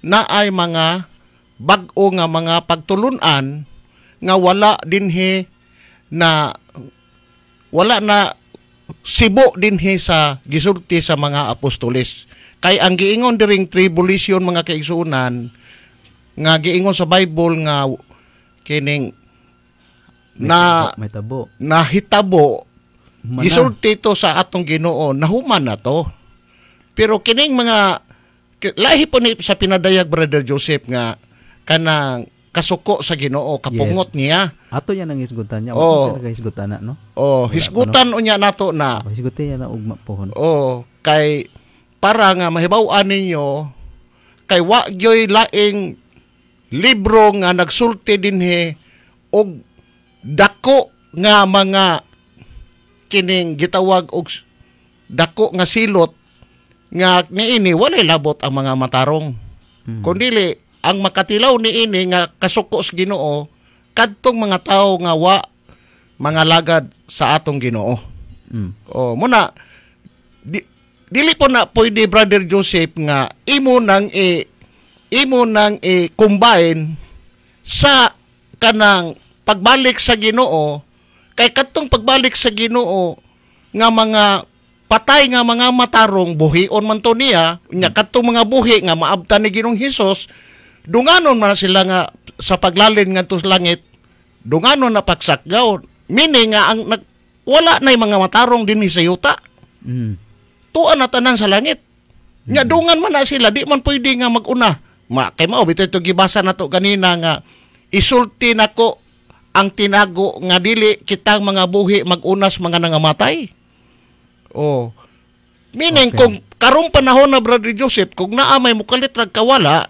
na ay mga bag-o nga mga pagtulunan nga wala dinhi na wala na sibo dinhi sa gisulti sa mga apostoles. Kay ang giingon diring tribulation mga kaigsunan nga giingon sa Bible nga kining May na tabo, may tabo. nahitabo Humana. gisulti to sa atong Ginoo, nahuman na to. Pero kining mga ki- lahi po ni sa pinadayag Brother Joseph nga kanang kasuko sa Ginoo, kapungot niya. Ato yan ang hisgutan niya. Oo. Oh. Hisgutan na, no? Oh, Wala hisgutan unya nato na. Oh, hisgutan niya na ugma pohon. Oh, kay para nga mahibaw-an ninyo kay wa gyoy laing libro nga nagsulti dinhi og dako nga mga kining gitawag og dako nga silot nga niini walay labot ang mga matarong. Hmm. Kundili ang makatilaw niini nga kasuko sa Ginoo kadtong mga tawo nga wa mga lagad sa atong Ginoo. Mm. Oh, muna di, dili po na pwede Brother Joseph nga imo nang i imo nang i-combine sa kanang pagbalik sa Ginoo kay kadtong pagbalik sa Ginoo nga mga patay nga mga matarong buhion man to niya nya kadtong mga buhi nga maabtan ni Ginoong Hesus dunganon man sila nga sa paglalin ngadto sa langit dunganon na pagsakgaw meaning nga ang nag, wala na mga matarong dinhi sa yuta Mm. tuan na tanan sa langit. Nya dungan man na sila, di man pwede nga mag-una. Ma kay mao bitaw to gibasa nato kanina nga isulti nako ang tinago nga dili kitang mga buhi mag-unas mga nangamatay. Oh. Meaning Okay. kung karong panahon na Brother Joseph kung naa may mukalit rag kawala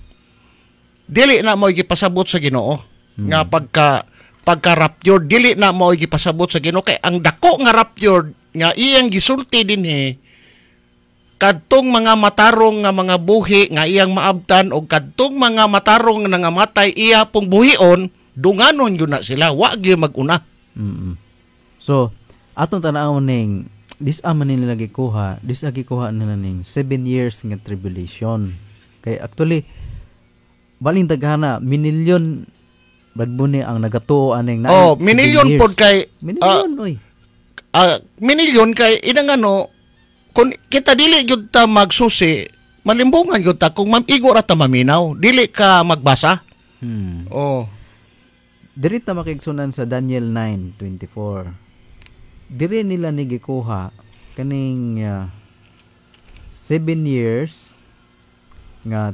dili na mo gipasabot sa Ginoo nga pagka pagka rapture dili na mo gipasabot sa Ginoo kay ang dako nga rapture nga iyang gisulti dinhi kadtong mga matarong nga mga buhi nga iyang maabtan o kadtong mga matarong nga nangamatay iya pong buhion dunganon yun na sila wa gyud mag-una. Mm. So, atong tanawon ning dis aman nila gikuha, dis agi kuha nila ning seven years nga tribulation. Kay actually baling daghana minilyon bad mo ni ang nagatuo aning na Oh, minilyon pod kay minilyon oy. ah, minilyon kay inang ano kung kita dili gyud ta magsusi malimbungan gyud ta kung mamigo ra ta maminaw dili ka magbasa. Hmm. Oh. Diri ta makigsunan sa Daniel nine twenty-four. Diri nila ni gikuha kaning uh, seven years nga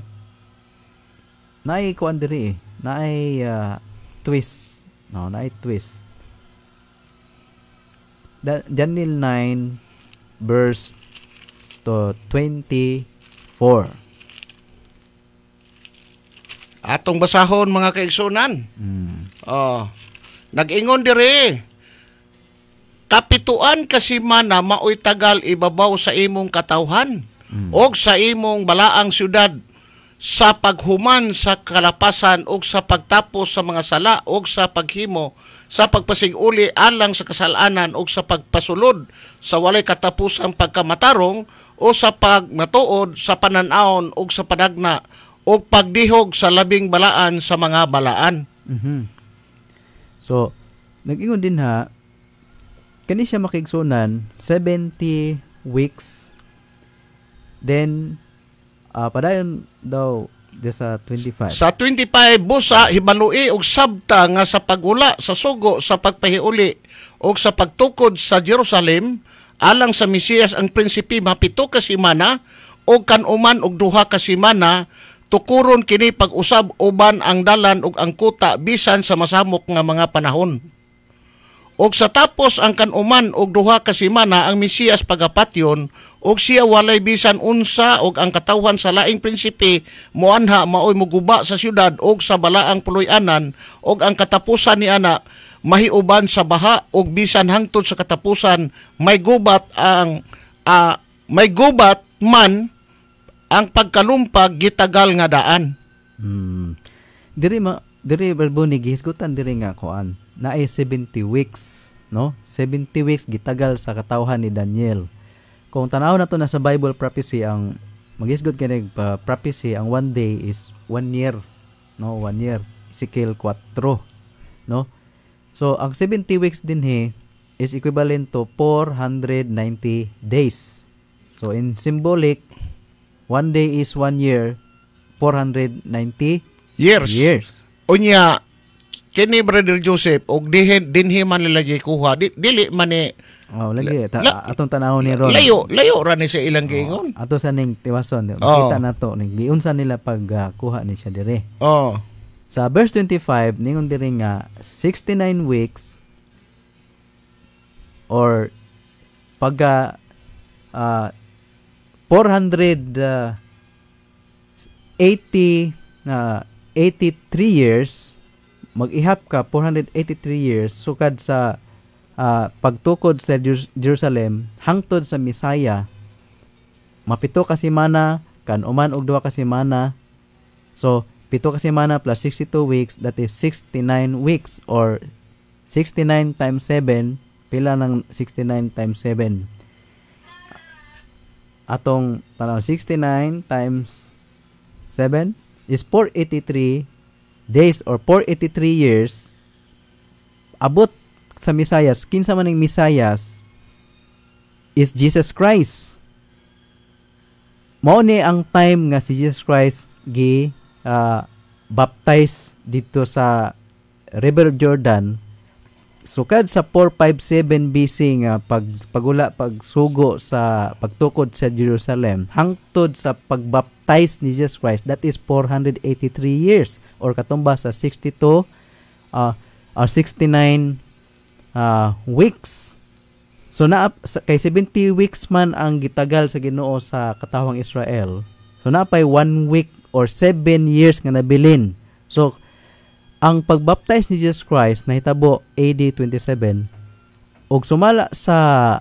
naay kuan diri eh. Naay uh, twist. No, naay twist. Da- Daniel nine verse to twenty-four. Atong basahon mga kaigsunan. Mm. Oh. Nag-ingon diri. Kapituan kasi mana maoy tagal ibabaw sa imong katawhan og sa imong balaang syudad sa paghuman sa kalapasan og sa pagtapos sa mga sala og sa paghimo sa pagpasiguli alang sa kasalanan og sa pagpasulod sa walay katapusang pagkamatarong o sa pagmatuod sa panan-awon og sa padagna og pagdihog sa labing balaan sa mga balaan. Mhm. So, nag-ingon din ha, kani siya makigsunan seventy weeks. Then uh, padayon daw di sa twenty-five. Sa twenty-five busa hibalui og sabta nga sa pagula sa sugo sa pagpahiuli og sa pagtukod sa Jerusalem alang sa Mesiyas ang prinsipe mapito ka semana og kanuman og duha ka semana tukuron kini pag-usab uban ang dalan ug ang kuta bisan sa masamok nga mga panahon. Og sa tapos ang kanuman og duha ka semana ang Mesiyas pagapatyon og siya walay bisan unsa og ang katawhan sa laing prinsipe moanha maoy moguba sa syudad og sa balaang puloy-anan og ang katapusan ni ana mahiuban sa baha og bisan hangtod sa katapusan may gubat ang uh, may gubat man ang pagkalumpag gitagal nga daan. Hmm. Diri ma diri balbo ni gihisgutan diri nga kuan. Naay seventy weeks, no? seventy weeks gitagal sa katawhan ni Daniel. Kung tanaw nato na sa Bible prophecy ang magisgot kini pa prophecy ang one day is one year, no, one year. Ezekiel four, no. So ang seventy weeks din he is equivalent to four hundred ninety days. So in symbolic, one day is one year, four hundred ninety Years. years. Unya, kini Brother Joseph, og dihin, dinhi man nilagay kuha, di, dili man ni, Oh, lagi ta, La- atong tanawon ni Ron. layo, layo ra ni sa ilang giingon. Ato sa ning tiwason, Oh. makita nato ning giunsa nila pag uh, kuha ni siya dire. Oh. Sa verse twenty-five ningon diri nga sixty-nine weeks or pagka uh, four hundred eighty na eighty-three years, mag-ihap ka four hundred eighty-three years sukad sa uh, pagtukod sa Jer- Jerusalem hangtod sa Misaya. Mapito ka semana kan uman og duha ka semana. So pito ka semana plus sixty-two weeks, that is sixty-nine weeks, or sixty-nine times seven, pila ng sixty-nine times seven? Atong tanong sixty-nine times seven is four hundred eighty-three days or four hundred eighty-three years. Abot sa Misayas, kinsa man ning Misayas is Jesus Christ. Mao ni ang time nga si Jesus Christ gi uh, baptize dito sa River Jordan sukad sa four fifty-seven B C nga pag pagula pagsugo sa pagtukod sa Jerusalem hangtod sa pagbaptize ni Jesus Christ, that is four hundred eighty-three years or katumba sa sixty-two uh, or sixty-nine uh, weeks. So na kay seventy weeks man ang gitagal sa Ginoo sa katawang Israel. So napay one week or seven years nga nabilin. So ang pagbaptize ni Jesus Christ nahitabo A D twenty-seven ug sumala sa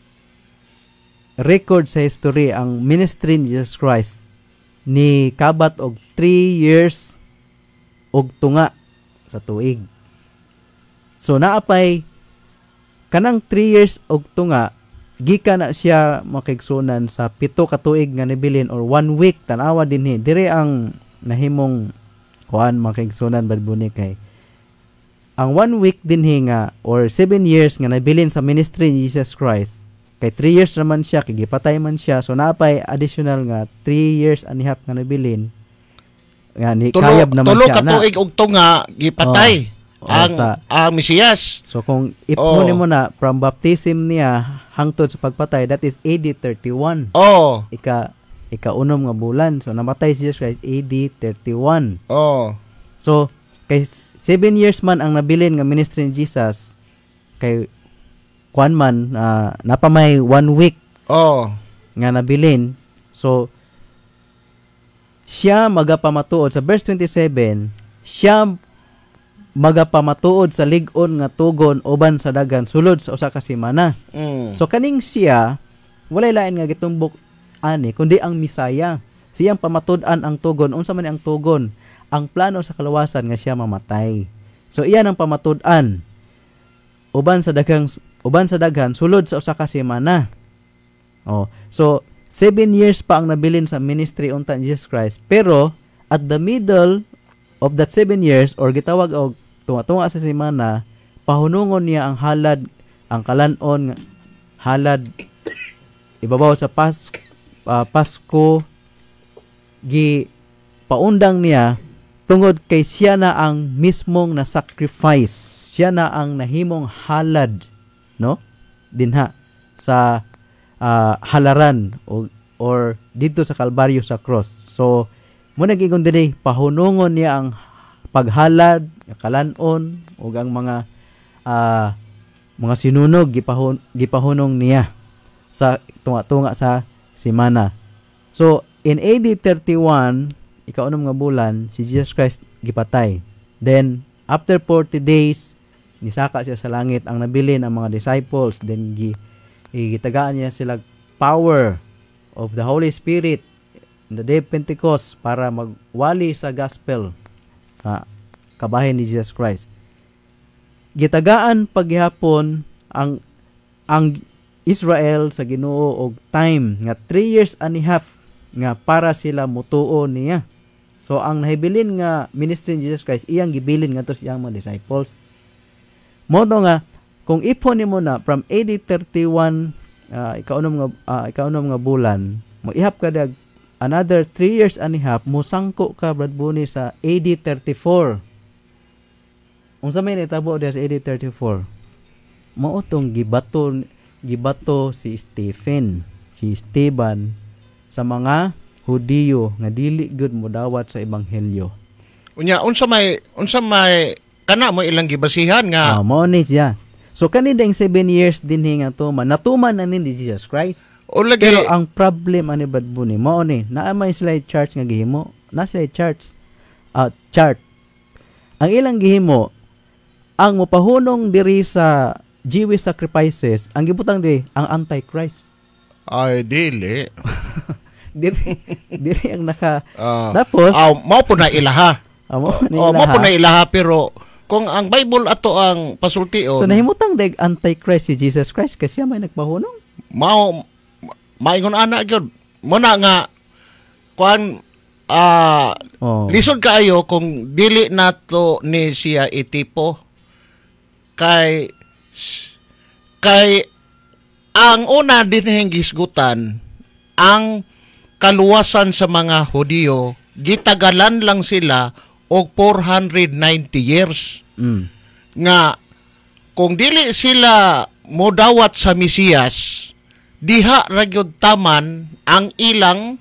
record sa history ang ministry ni Jesus Christ ni kabat og three years og tunga sa tuig. So naapay kanang three years og tunga gikan na siya makigsunan sa pito ka tuig nga nibilin or one week tan-awa dinhi dire ang nahimong kuan makigsunan badbuni kay ang one week dinhi nga or seven years nga nabilin sa ministry ni Jesus Christ kay three years naman siya kay gipatay man siya, so napay additional nga three years and a half nga nabilin nga ni Tulo, kayab naman tulo siya ka na. tuig og tunga gipatay Oh, ang sa- ang Mesiyas. So kung Oh. ipunin mo na from baptism niya hangtod sa pagpatay, that is A D thirty-one. Oh. Ika ika-unom nga bulan. So namatay si Jesus Christ A D thirty-one. Oh. So kay seven years man ang nabilin nga ministry ni Jesus, kay kuan man uh, napamay one week Oh. nga nabilin. So siya magapamatuod sa verse twenty-seven, siya magapamatuod sa lig-on nga tugon uban sa dagan sulod sa usa ka semana. Mm. So kaning siya walay lain nga gitumbok ani kundi ang Misaya. Siyang pamatud-an ang tugon. Unsa man ang tugon? Ang plano sa kalawasan nga siya mamatay. So iyan ang pamatud-an uban sa dagang uban sa daghan sulod sa usa ka semana. Oh, so seven years pa ang nabilin sa ministry unta ni Jesus Christ, pero at the middle of that seven years or gitawag og tunga-tunga sa semana, pahunungon niya ang halad, ang kalanon, halad, ibabaw sa pas, uh, Pasko, gi paundang niya, tungod kay siya na ang mismong na sacrifice, siya na ang nahimong halad, no? Dinha, sa uh, halaran, o, or dito sa Kalbaryo sa cross. So, muna gigon din pahunungon niya ang paghalad, kalanon ug ang mga uh, mga sinunog gipahun, gipahunong niya sa tunga-tunga sa semana. So in A D thirty-one, ikaunom nga bulan, si Jesus Christ gipatay. Then after forty days nisaka siya sa langit, ang nabilin ang mga disciples, then gi, gitagaan niya sila power of the Holy Spirit in the day of Pentecost para magwali sa gospel na kabahin ni Jesus Christ. Gitagaan paghihapon ang ang Israel sa Ginoo og time nga three years and a half nga para sila mutuo niya. So ang nahibilin nga ministry ni Jesus Christ iyang gibilin ngadto sa iyang mga disciples. Mo to nga kung ipon nimo na from A D thirty-one uh, ikaunom nga uh, ikaunom nga bulan, mo ihap ka dag another three years and a half, mo sangko ka Brad Buni sa A D thirty-four. Unsa may nitabo diha sa A D thirty-four? Mao tong gibato gibato si Stephen, si Esteban sa mga Hudiyo nga dili gud modawat sa ebanghelyo. Unya unsa may unsa may kana mo ilang gibasihan nga Ah, mao ni siya. So kani ding seven years dinhi nga tuman, natuman na ni Jesus Christ. o lagi Pero ang problem ani Brad Buni, mao ni naa may slide chart nga gihimo, na slide charts uh, chart. Ang ilang gihimo ang mopahunong diri sa Jewish sacrifices, ang gibutang diri ang Antichrist. ay dili. diri diri ang naka Ah, tapos ah, mao po na ilaha. ah, mao ni Oh, mao po na laha. ilaha pero kung ang Bible ato ang pasultion, So nahimutang deg Antichrist si Jesus Christ kasi siya may nagpahunong. mao maingon ana gyud. Mo na nga kuan ah Oh. lisod kaayo kung dili nato ni siya itipo kay kay ang una dinhing gisgutan ang kaluwasan sa mga Hudiyo gitagalan lang sila og four hundred ninety years Mm. nga kung dili sila modawat sa Mesiyas diha ra gyud taman ang ilang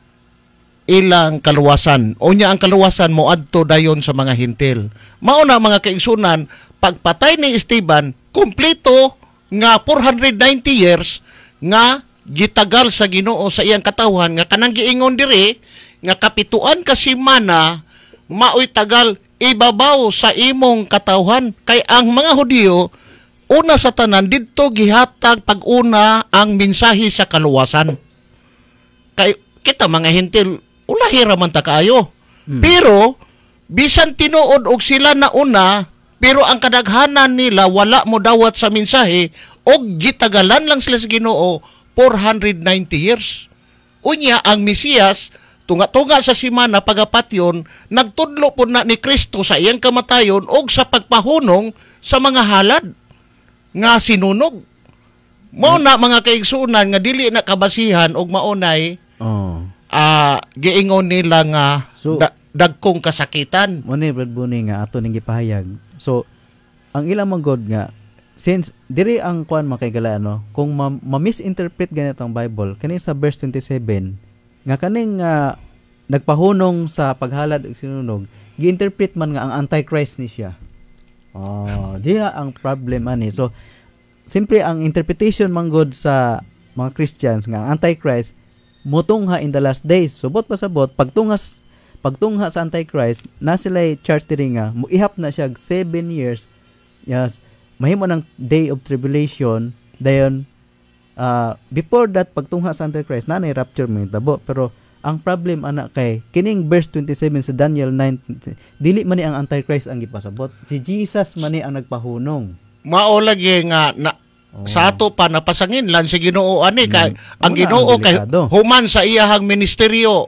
ilang kaluwasan. Unya ang kaluwasan mo adto dayon sa mga hintil. Mao na mga kaigsunan, pagpatay ni Esteban, kumpleto nga four hundred ninety years nga gitagal sa Ginoo sa iyang katawhan nga kanang giingon diri nga kapituan ka semana maoy tagal ibabaw sa imong katawhan kay ang mga Hudiyo una sa tanan didto gihatag pag-una ang mensahe sa kaluwasan. Kay kita mga hintil ulahira man ta kaayo. Hmm. Pero bisan tinuod og sila na una, pero ang kadaghanan nila wala mo dawat sa mensahe og gitagalan lang sila sa Ginoo four hundred ninety years. Unya ang Mesiyas tunga-tunga sa semana pagapatyon nagtudlo po na ni Kristo sa iyang kamatayon og sa pagpahunong sa mga halad nga sinunog. Mao na mga kaigsunan nga dili na kabasihan og maunay Oh. ah giingon nila nga So- da- dagkong kasakitan. Mo ni Brad Buni nga ato ning gipahayag. So ang ilang manggod nga since diri ang kuan makaygala no, kung ma- ma-misinterpret ganito ang Bible kani sa verse twenty-seven nga kaning nga nagpahunong sa paghalad ug sinunog gi-interpret man nga ang Antichrist ni siya. Oh, diha ang problem ani. So simple ang interpretation manggod sa mga Christians nga ang Antichrist mutungha in the last days. Subot pa sabot pagtungas pagtungha sa Antichrist na sila charge diri nga muihap na siya seven years. Yes, mahimo ng day of tribulation dayon uh, before that pagtungha sa Antichrist nanay rapture may tabo pero ang problem ana kay kining verse twenty-seven sa Daniel nine dili man ni ang Antichrist ang gipasabot, si Jesus man ni ang nagpahunong. Mao lagi nga na, Oh. sa ato pa napasangin lang si Ginoo ani kay Mm. ang Una, Ginoo ang kay delikado. human sa iyahang ministeryo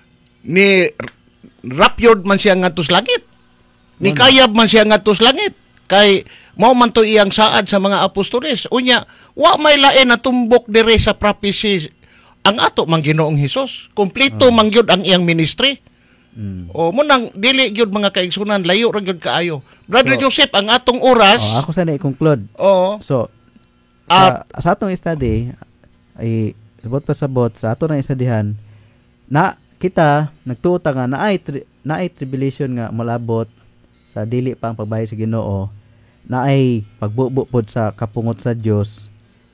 ni raptured man siya ngadto sa langit. Ni Una. kayab man siya ngadto sa langit kay mao man to iyang saad sa mga apostoles. Unya wa may lain na tumbok diri sa prophecy ang ato mang Ginoong Hesus. Kompleto Oh. man gyud ang iyang ministry. Mm. O mo nang dili gyud mga kaigsunan layo ra gyud kaayo. Brother So- Joseph ang atong oras. Oh, ako sana i-conclude. Oo. So At sa, sa atong study ay sabot pa sabot sa ato na studyhan na kita nagtuo ta nga naay tri, naay tribulation nga malabot sa dili pa ang pagbayad sa Ginoo, naay pagbubo pod sa kapungot sa Dios,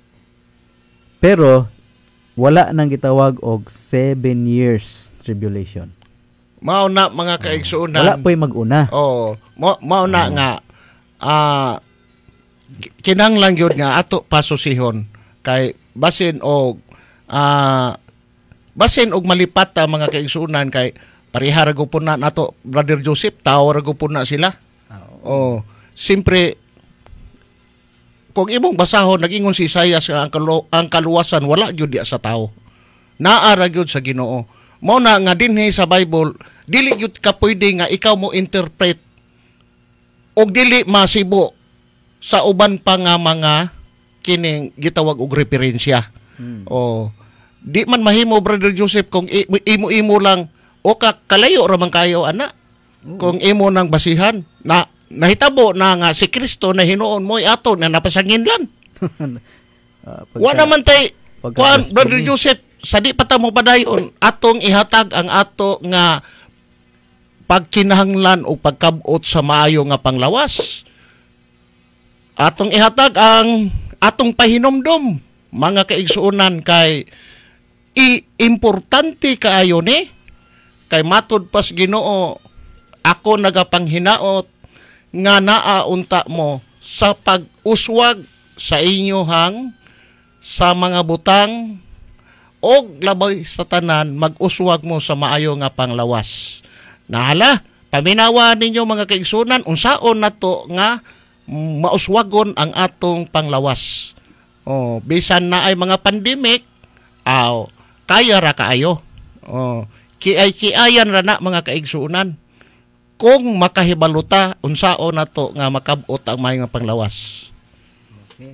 pero wala nang gitawag og seven years tribulation. mao na mga kaigsunan. Wala po'y mag-una. Oo. Mao mao na nga ah kinanglang gyud nga ato pasusihon kay basin og ah basin og malipat ta mga kaigsunan kay pareha ra gyud na nato Brother Joseph tawo ra gyud na sila. Oh, simpre kung imong basahon nagingon si Isaias nga ang, kalu- ang kaluwasan wala gyud diya sa tao. Naa ra gyud sa Ginoo. Mao na nga dinhi sa Bible, dili gyud ka pwede nga ikaw mo interpret og dili masibo sa uban pa nga mga kining gitawag og referensya. Hmm. O di man mahimo Brother Joseph kung imo-imo lang o ka kalayo ra man kayo ana. Hmm. Kung imo nang basihan na nahitabo na nga si Kristo na hinuon mo ato na napasanginlan. uh, Wa naman tay kuan Brother Joseph sa di pa ta mo padayon atong ihatag ang ato nga pagkinahanglan o pagkabot sa maayo nga panglawas. Atong ihatag ang atong pahinomdom mga kaigsuonan kay i importante kaayo ni kay matud pas Ginoo ako nagapanghinaot nga naa unta mo sa pag-uswag sa inyohang sa mga butang og labay sa tanan mag-uswag mo sa maayo nga panglawas. Nahala, paminawa ninyo mga kaigsunan unsaon nato nga mauswagon ang atong panglawas. Oh, bisan na ay mga pandemic, aw kaya ra kaayo. Oh, kiay-kiayan ra na mga kaigsunan. Kung makahibaluta unsaon nato nga makabot ang mga panglawas. Okay.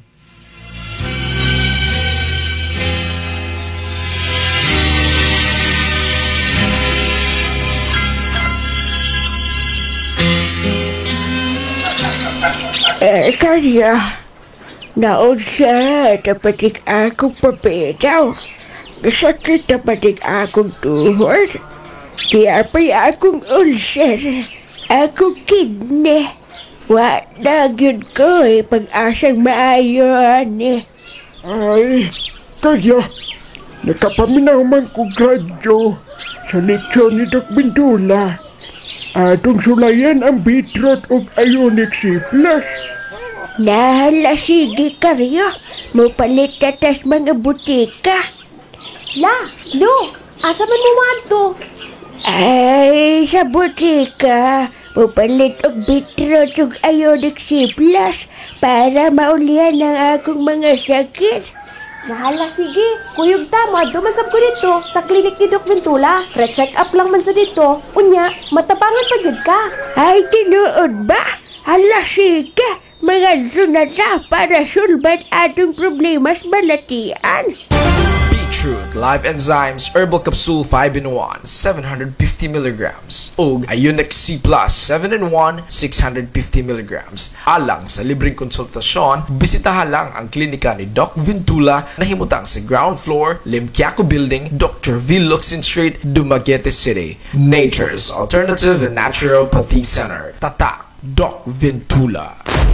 Eh, kaya, naon siya, tapatik akong papetaw. Nasakit tapatik akong tuhod. Kaya pa'y akong ulcer, akong kidney. Wa na yun ko eh, pag-asang maayon eh. Ay, kaya, nakapaminaw man ko radyo sa lechon ni Doc Vintula. Atong sulayan ang beetroot o ionic C plus. Nahala, sige karyo. Mapalit ka tas mga butika. La, Lo, asa man mo wanto? Ay, sa butika. Mapalit og beetroot o ionic C plus para maulihan ang akong mga sakit. Nahala, sige. Kuyog tama, dumasab ko dito sa klinik ni Doc Vintula. Pre-check up lang man sa dito. Unya, matabangan pa gid ka. Ay, tinuod ba? Hala, sige. Mga sunata para sulbat atong problemas balatian. Beetroot Live Enzymes Herbal Capsule five in one, seven hundred fifty milligrams. Og Ionic C Plus seven in one, six hundred fifty milligrams. Alang sa libreng konsultasyon, bisitahan lang ang klinika ni Doc Vintula na himutang sa ground floor, Limquiaco Building, Doctor V. Luxin Street, Dumaguete City. Nature's Alternative and Naturopathy Center. Tatak Doc Vintula.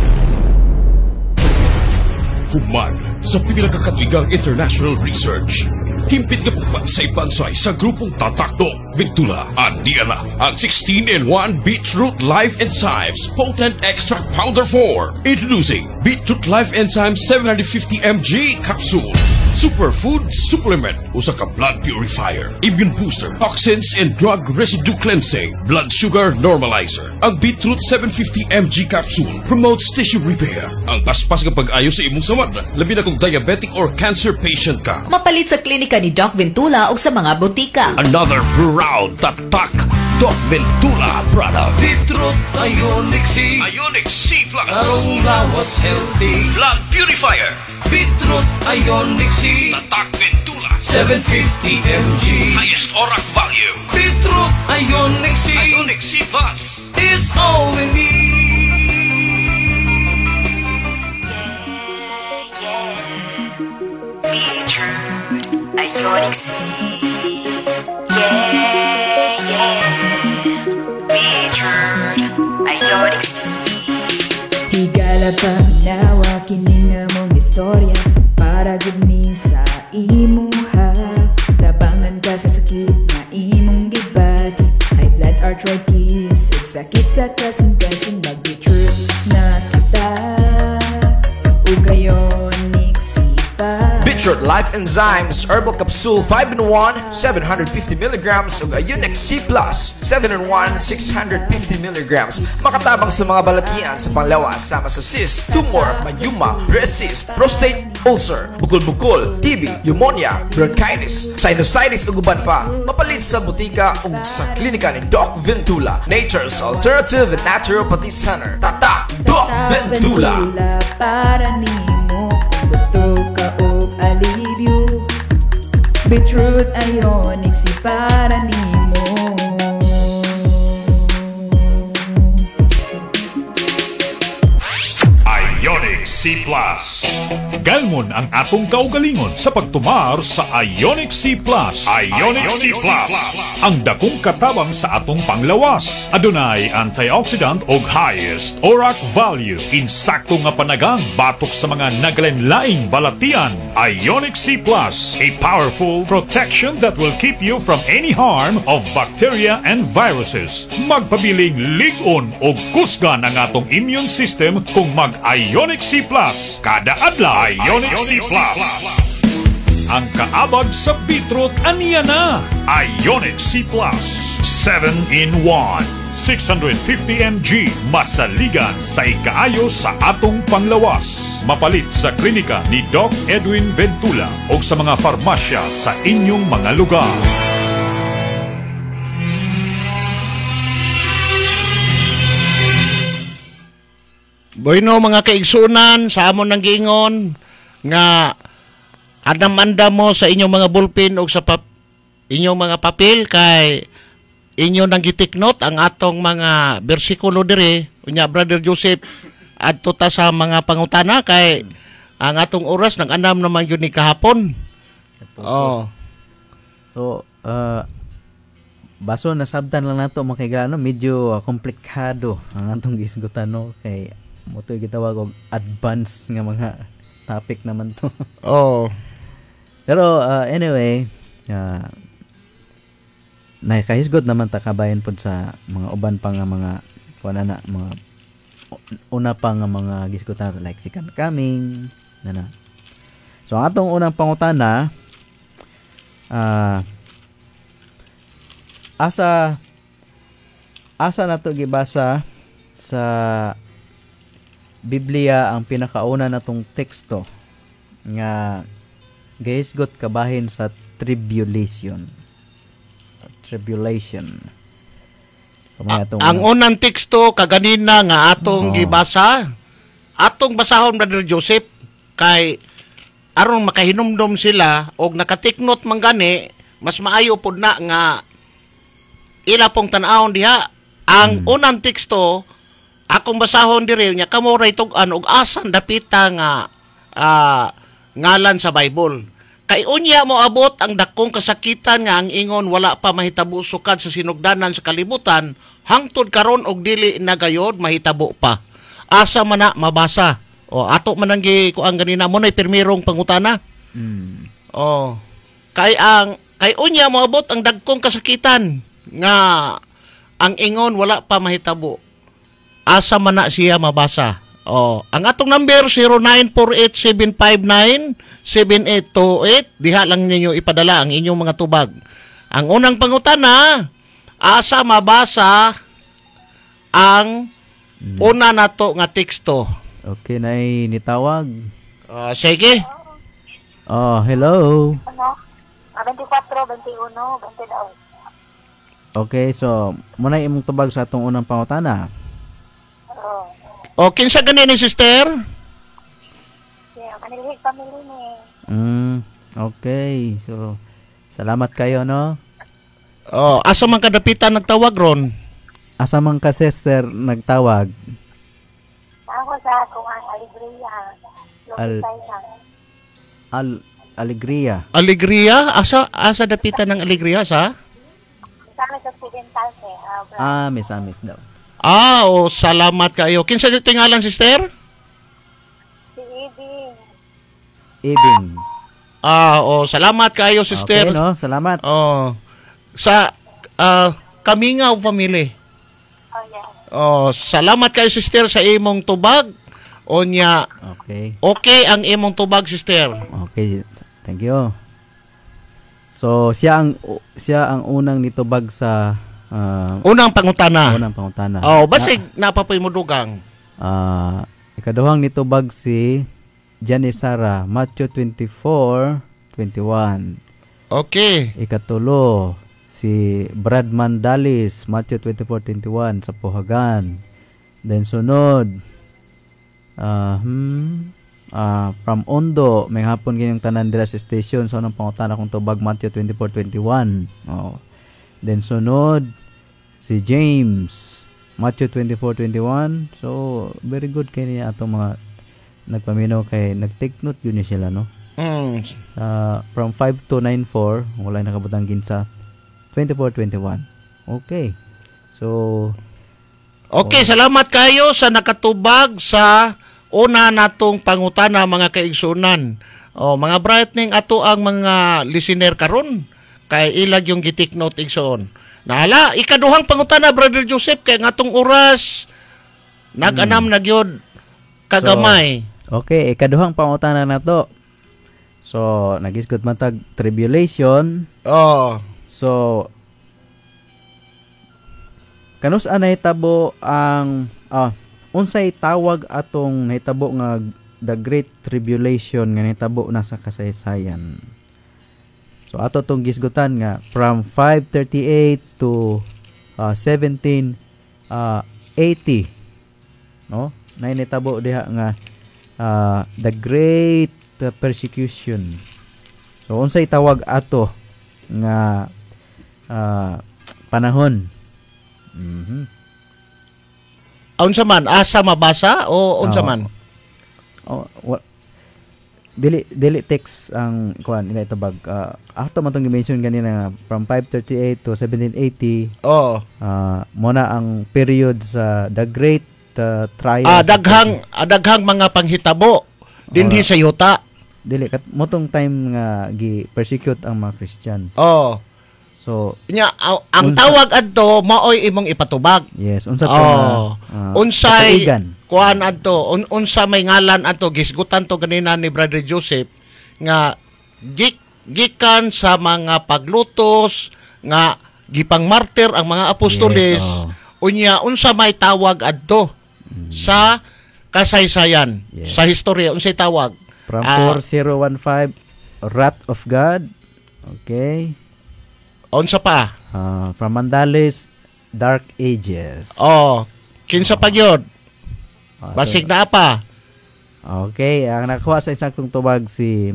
Human sa pinagkakatigang international research. Himpit nga pagbansay-bansay sa grupong Tatak Doc Vintula at diyan na ang sixteen in one Beetroot Life Enzymes Potent Extract Powder four. Introducing Beetroot Life Enzymes seven hundred fifty milligram Capsule. Superfood Supplement, usa ka blood purifier, immune booster, toxins and drug residue cleansing, blood sugar normalizer. Ang Beetroot seven hundred fifty milligram Capsule promotes tissue repair. Ang paspas nga pag-ayo sa imong samad, labi na kung diabetic or cancer patient ka. Mapalit sa klinika ni Doc Vintula o sa mga botika. Another proud Tatak Doc Vintula product. Beetroot Ionic C, Ionic C Plus, Karong lawas healthy. blood purifier. Beetroot Ionic C, Tatak Vintula, seven hundred fifty milligram. highest ORAC value. Beetroot Ionic C, Ionic C Plus. is all we need. Beetroot Ionic C. Yeah, yeah. Beetroot Ionic C. Higala pa nawa kining among istorya para gud ni sa imuha. Tabangan ka sa sakit na imong gibati, high blood arthritis, ug sakit sa kasing-kasing mag-beetroot na kita. Ug Ionic C pa. Beetroot Life Enzymes Herbal Capsule five in one, seven hundred fifty milligrams ug Ionic C Plus seven in one, six hundred fifty milligrams. Makatabang sa mga balatian sa panglawas sama sa cyst, tumor, mayuma, breast cyst, prostate, ulcer, bukol-bukol, T B, pneumonia, bronchitis, sinusitis ug uban pa. Mapalit sa butika ug sa klinika ni Doc Ventula, Nature's Alternative and Naturopathy Center. Tatak Doc Ventula. Para nimo kung gusto ka og alivyo. Beetroot Ionic C para nimo. Ionic C Plus. Galmon ang atong kaugalingon sa pagtumar sa Ionic C Plus. Ionic C Plus. Ang dakong katabang sa atong panglawas. Adunay antioxidant og highest ORAC value. Insakto nga panagang batok sa mga naglain-laing balatian. Ionic C Plus, a powerful protection that will keep you from any harm of bacteria and viruses. Magpabiling lig-on o kusgan ang atong immune system kung mag-Ionic C Plus. Kada adlaw, Ionic C Plus. Ang kaabag sa beetroot aniya na. Ionic C Plus. seven in one. six hundred fifty milligrams masaligan sa ikaayo sa atong panglawas. Mapalit sa klinika ni Doc Edwin Ventula o sa mga farmasya sa inyong mga lugar. Bueno mga kaigsunan, sa amon nang giingon nga andam-andam mo sa inyong mga bulpin o sa pap inyong mga papel kay inyo nang gitiknot ang atong mga bersikulo dire. Unya Brother Joseph adto ta sa mga pangutana kay ang atong oras nag-andam naman yun ni kahapon. Oh. So, uh, baso nasabtan lang nato mga kaiglano, medyo uh, komplikado ang atong gisgutan no kay moto gitawag og advance nga mga topic naman to. Oh. Pero uh, anyway, uh, nakahisgot naman ta kabayan pod sa mga uban pa nga mga kuana na mga una pa nga mga gisgutan like sikan kaming nana. So ang atong unang pangutana uh, asa asa nato gibasa sa Biblia ang pinakauna natong teksto nga gahisgot kabahin sa tribulation. Tribulation. A- ang unang teksto kaganina nga atong oh. gibasa, atong basahon Brother Joseph kay aron makahinumdom sila og nakatiknot man gani, mas maayo pud na nga ila pong tan-awon diha ang hmm. unang teksto. Akong basahon diri nya kamo ray tug-an og asan dapita nga uh, ngalan sa Bible. Kay unya mo abot ang dakong kasakitan nga ang ingon wala pa mahitabo sukad sa sinugdanan sa kalibutan hangtod karon og dili na gayod mahitabo pa. Asa man na mabasa. O ato man ang gi kuang ganina mo nay pirmirong pangutana. Mm. Oh. Kay ang kay unya mo abot ang dagkong kasakitan nga ang ingon wala pa mahitabo. Asa man na siya mabasa. Oh, ang atong number zero nine four eight seven five nine seven eight two eight. Diha lang ninyo ipadala ang inyong mga tubag. Ang unang pangutana, asa mabasa ang hmm. una nato nga teksto. Okay, nay nitawag. Uh, sige. Oh, hello. Ano? twenty-four, twenty-one, twenty-two. Okay, so muna imong tubag sa atong unang pangutana. O, kinsa gani ni sister? Yeah, manilhig family ni. Mm, okay. So, salamat kayo, no? Oh, asa man kadapitan nagtawag ron? Asa man ka sister nagtawag? Ako sa akong alegria. Al Al Alegria. Alegria? Asa asa dapitan ng Alegria sa? Misamis Occidental eh. Uh, ah, misamis daw. Ah, oh, salamat kayo. Kinsa tingalan sister? Si Ibing. Ibing. Ah, oh, salamat kayo sister. Okay, no? Salamat. Oh. Sa uh, Kamingaw family. Oh, yeah. Oh, salamat kayo sister sa imong tubag. Onya. Okay. Okay ang imong tubag sister. Okay. Thank you. So, siya ang siya ang unang nitubag sa Uh, unang pangutana. Unang pangutana. Oh, basig na, napapoy mo dugang. Ah, uh, ikaduhang nitubag si Janice Sara, Matthew twenty-four twenty-one. Okay. Ikatulo, si Brad Mandalis, Matthew twenty-four twenty-one sa Puhagan. Then sunod, uh, hmm, uh, from Ondo, may hapon kanyang tanan dira sa station. So anong pangutana kong tubag, Matthew twenty-four twenty-one. Oh. Then sunod, si James, Matthew twenty-four twenty-one. So very good kay niya atong mga nagpaminaw kay nag-take note yun niya sila, no? Mm. Uh, from five two nine four, wala nakabutang ginsa, twenty-four twenty-one. Okay. So Okay, oh. Salamat kayo sa nakatubag sa una natong pangutana mga kaigsunan. Oh, mga brightening ato ang mga listener karon kay ilag yung gitik note igsoon. Nahala, ikaduhang pangutana Brother Joseph kay ngatong oras nag-anam hmm. na gyud kagamay. So, okay, ikaduhang pangutana na to. So, nagisgot man tag tribulation. Oh. So, kanus anay tabo ang ah, unsay tawag atong nahitabo nga the great tribulation nga nahitabo na sa kasaysayan. So ato tong gisgutan nga from five thirty-eight to uh, seventeen eighty, no? Nay nahitabo diha nga uh, the great uh, persecution. So unsay tawag ato nga uh, panahon? Mhm. Unsa man asa mabasa o unsa man? Oh, what dili dili text ang kuan ina itabag. Uh, ato man tong i-mention ganina nga from five thirty-eight to seventeen eighty. Oh. Uh, mo na ang period sa the great uh, trial. Ah, daghang ah, daghang mga panghitabo dinhi sa yuta. Dili kat mo tong time nga gi persecute ang mga Christian. Oh. So, nya uh, ang unsa, tawag adto maoy imong ipatubag. Yes, unsa to? Oh, uh, unsay kuan adto? Un, unsa may ngalan adto gisgutan to ganina ni Brother Joseph nga gik, gikan sa mga paglutos nga gipang martir ang mga apostoles. Yes, oh. Unya unsa may tawag adto mm. sa kasaysayan, yes. Sa historya unsay tawag? From uh, four thousand fifteen Wrath of God. Okay. Unsa pa? Uh, from Mandalis, Dark Ages. Oh, kinsa pa gyud? Oh, basig na pa. Okay, ang nakuha sa isang tubag si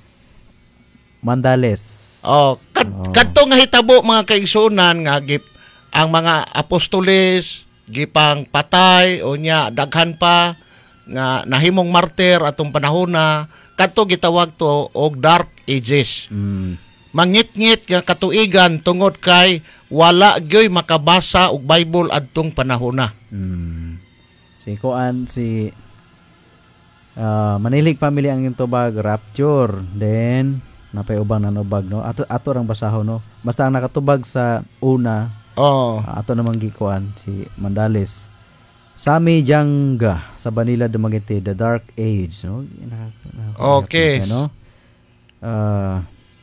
Mandalis. Oh, kat oh. kadto nga hitabo mga kaigsunan nga gip ang mga apostoles gipang patay o nya daghan pa nga nahimong martir atong panahona kadto gitawag to og Dark Ages. Mm. Mangit-ngit nga katuigan tungod kay wala gyoy makabasa og Bible adtong panahona. Hmm. Si kuan si uh, Manilig family ang tubag Rapture, then napay ubang nanubag, no? Ato ato rang basahon, no? Basta ang nakatubag sa una. Oh. Uh, ato namang gikuan si Mandalis. Sami Janga sa Banila Dumaguete, The Dark Age, no? Okay. No? Uh,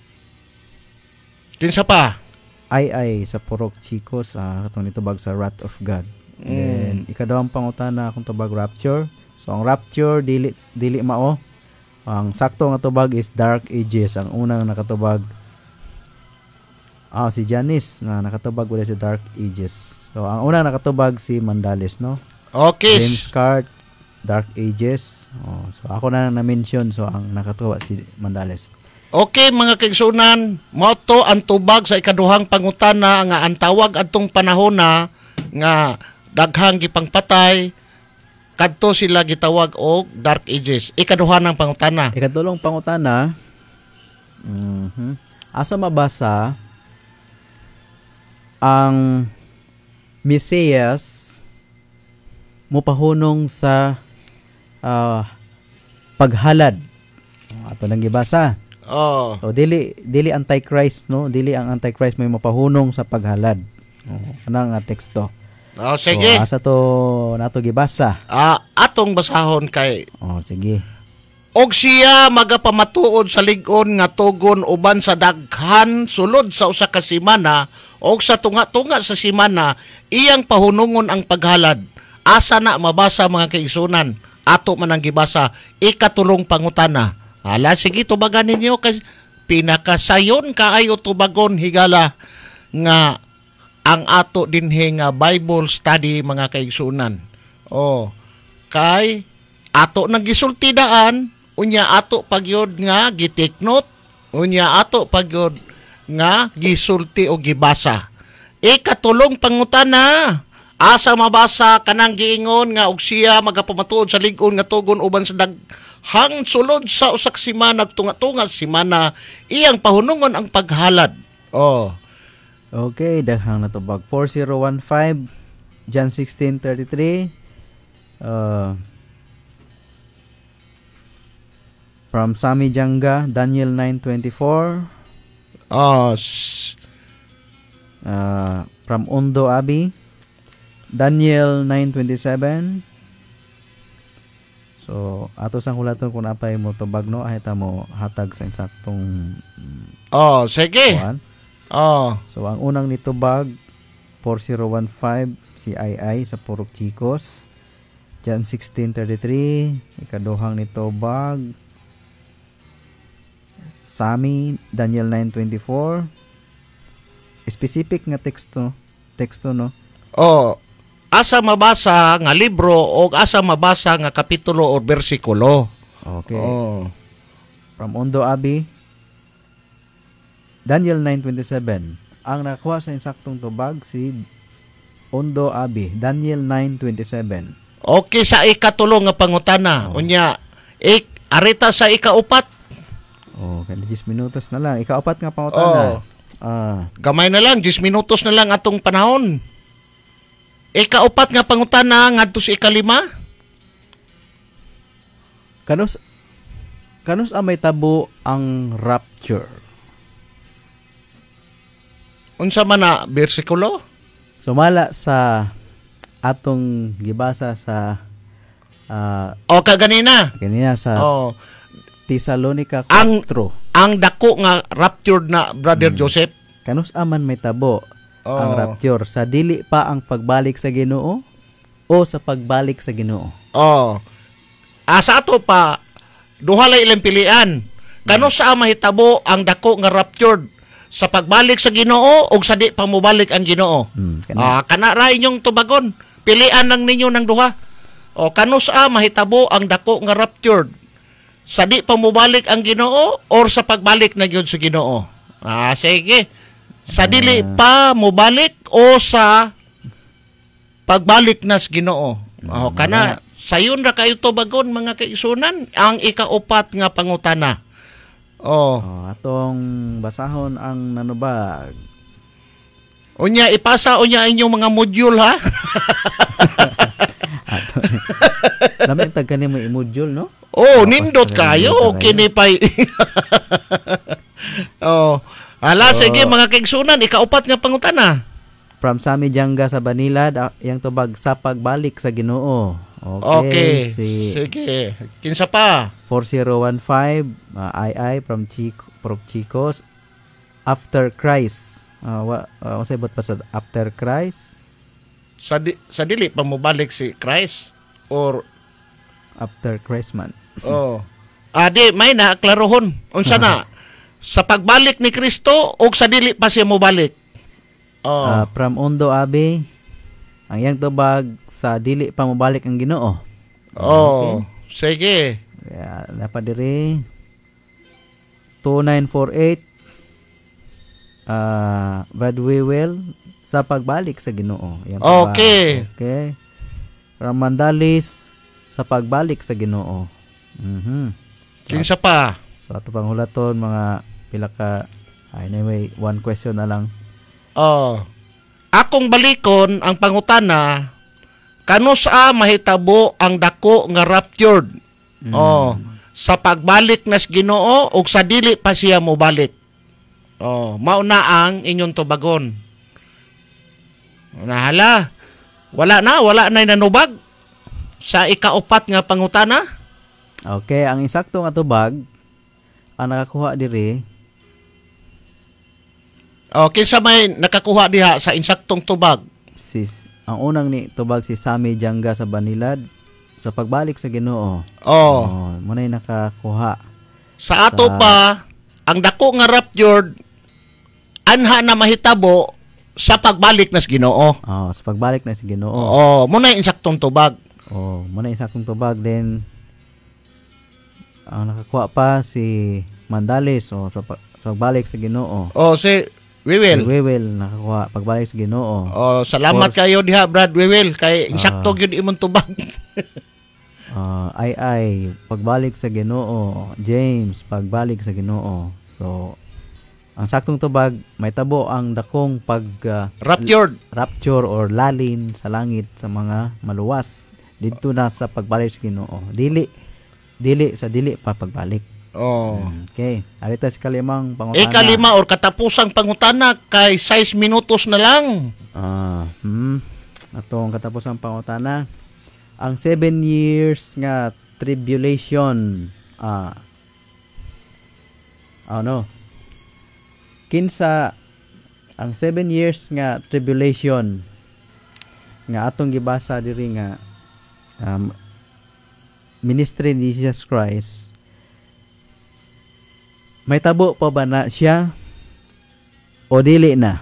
Kinsa pa? Ay ay sa Purok Chico sa katong nitubag sa Wrath of God. Mm. Then ikadawang pangutana akong tubag Rapture. So ang Rapture dili dili mao. Ang sakto nga tubag is Dark Ages. Ang unang nakatubag ah si Janice nga nakatubag wala si Dark Ages. So ang unang nakatubag si Mandalis, no? Okay. James Cart, Dark Ages. Oh, so ako na na-mention, so ang nakatubag si Mandalis. Okay mga kaigsunan, moto ang tubag sa ikaduhang pangutana nga ang tawag adtong panahona nga daghang gipangpatay kadto sila gitawag og Dark Ages. Ikaduha ng pangutana. Ikadulong pangutana. Mhm. Asa mabasa ang Mesias mopahunong sa uh, paghalad. Ato nang gibasa. Oh. So dili dili antichrist, no? Dili ang antichrist may mapahunong sa paghalad. Oh, kanang nga teksto. Oh, sige. So, asa to nato gibasa? Ah, atong basahon kay. Oh, sige. Og siya magapamatuod sa lig-on nga tugon uban sa daghan sulod sa usa ka semana og sa tunga-tunga sa semana iyang pahunungon ang paghalad. Asa na mabasa mga kaigsunan ato man ang gibasa ikatulong pangutana. Hala, sige tubagan ninyo kasi pinakasayon kaayo tubagon higala nga ang ato dinhi nga Bible study mga kaigsunan. Oh, kay ato nagisulti daan unya ato pagyod nga gitiknot, unya ato pagyod nga gisulti o gibasa. Ikatulong pangutana, asa mabasa kanang giingon nga og siya magapamatuod sa lig-on nga tugon uban sa daghang sulod sa usak simana nagtunga-tunga simana iyang pahunungon ang paghalad. Oh. Okay, daghang natubag four zero one five John sixteen thirty-three. Uh, from Sami Janga, Daniel nine twenty-four. Oh, Uh, from Undo Abi, Daniel nine twenty-seven. So ato sang hulaton kung apay mo tubag no ahita mo hatag sa insaktong oh sige kuhan. Oh so ang unang nitubag four zero one five si Ai Ai sa Purok Chicos, John sixteen thirty-three. Ikaduhang nitubag Sami, Daniel nine twenty-four. Specific nga teksto, teksto no. Oh, asa mabasa nga libro o asa mabasa nga kapitulo o bersikulo. Okay. Oh. From Undo Abi, Daniel nine twenty-seven. Ang nakuha sa insaktong tubag si Undo Abi, Daniel nine twenty-seven. Okay, sa ikatulo nga pangutana. Oh. Unya, ik arita sa ikaupat. Oh, kaya ten minutos na lang. Ikaupat nga pangutana. Oh. Ah, gamay na lang, ten minutos na lang atong panahon. Ikaupat nga pangutana ngadto sa ikalima. Kanus kanus amay tabo ang rapture. Unsa man na bersikulo? Sumala sa atong gibasa sa uh, o kaganina. Kanina sa oh. Tesalonica ang four. Ang dako nga raptured na Brother hmm. Joseph. Kanus aman may tabo oh. ang rapture sa dili pa ang pagbalik sa Ginoo o sa pagbalik sa Ginoo. Oh. Asa ato pa duha lay ilang pilian. Kanus sa mahitabo ang dako nga raptured sa pagbalik sa Ginoo o sa di pa mobalik ang Ginoo. Hmm, kana. Ah, kana ra inyong tubagon. Pilian lang ninyo ng duha. O kanus sa mahitabo ang dako nga raptured sa di pa mobalik ang Ginoo or sa pagbalik na gyud sa Ginoo. Ah, sige. Sa dili pa mobalik o sa pagbalik na sa Ginoo. Oh, kana sayon ra kayo tubagon mga kaigsunan ang ikaupat nga pangutana. Oh. oh, atong basahon ang nanubag. Unya ipasa unya inyong mga module ha. Lamig tag kani mo i-module no? Oh, nindot kayo. Okay ni pay. Oh. Ala, oh. Sige mga kaigsunan, ikaupat nga pangutana. From Sami Janga sa Banilad, yang tubag sa pagbalik sa Ginoo. Okay. Okay. Si sige. Kinsa pa? four zero one five, uh, Ai Ai from Chico, from Chicos. After Christ. Uh, wa, uh, say bot pa sa after Christ? Sa di, sa dili pa mo balik si Christ or after Christ man. Oh. Adi, may na klarohon. Unsa na? Sa pagbalik ni Kristo o sa dili pa siya mo balik? Oh. Uh, from Undo Abi, ang yang tubag sa dili pa mo balik ang Ginoo. Oh. Okay. Sige. Yeah, dapat diri two nine four eight uh, but we will sa pagbalik sa Ginoo. Yang tubag. Okay. Okay. From Mandalis sa pagbalik sa Ginoo. Mhm. Kinsa pa? So ato pang hulaton mga pila ka anyway, one question na lang. Oh. Akong balikon ang pangutana kano sa mahitabo ang dako nga raptured. Mm. Oh, sa pagbalik nas Ginoo ug sa dili pa siya mobalik. Oh, mao na ang inyong tubagon. Nahala. Wala na, wala na nanubag sa ikaupat nga pangutana. Okay, ang insakto nga tubag ang nakakuha diri. Okay, sa may nakakuha diha sa insaktong tubag. Si ang unang ni tubag si Sami Janga sa Banilad, sa pagbalik sa Ginoo. Oh. Oh, mo na nakakuha. Sa ato Sa- pa, ang dako nga rapture anha na mahitabo sa pagbalik na sa Ginoo. Oh, sa pagbalik na sa Ginoo. Oo, mo na insaktong tubag. Oh, mo na isa kong tubag din. Ang nakakuha pa si Mandalis o sa, pag- sa pagbalik sa Ginoo. Oh, si we will. Si Wewel nakakuha pagbalik sa Ginoo. Oh, salamat Of course. kayo diha, Brad Wewel, kay insakto Ah. gyud imong tubag. Ah, ay ay pagbalik sa Ginoo. James pagbalik sa Ginoo. So ang saktong tubag may tabo ang dakong pag ah, Raptured. rapture or lalin sa langit sa mga maluwas didto na sa pagbalik sa Ginoo. Dili dili sa dili pa pagbalik. Oh. Okay, arita si kalimang pangutana. Ikalima or katapusang pangutana kay sais minutos na lang. Ah, hmm. Atong katapusang pangutana. Ang seven years nga tribulation, ah, ano, kinsa ang seven years nga tribulation nga atong gibasa diri nga um, ministry ni Jesus Christ, may tabo pa ba na siya o dili na?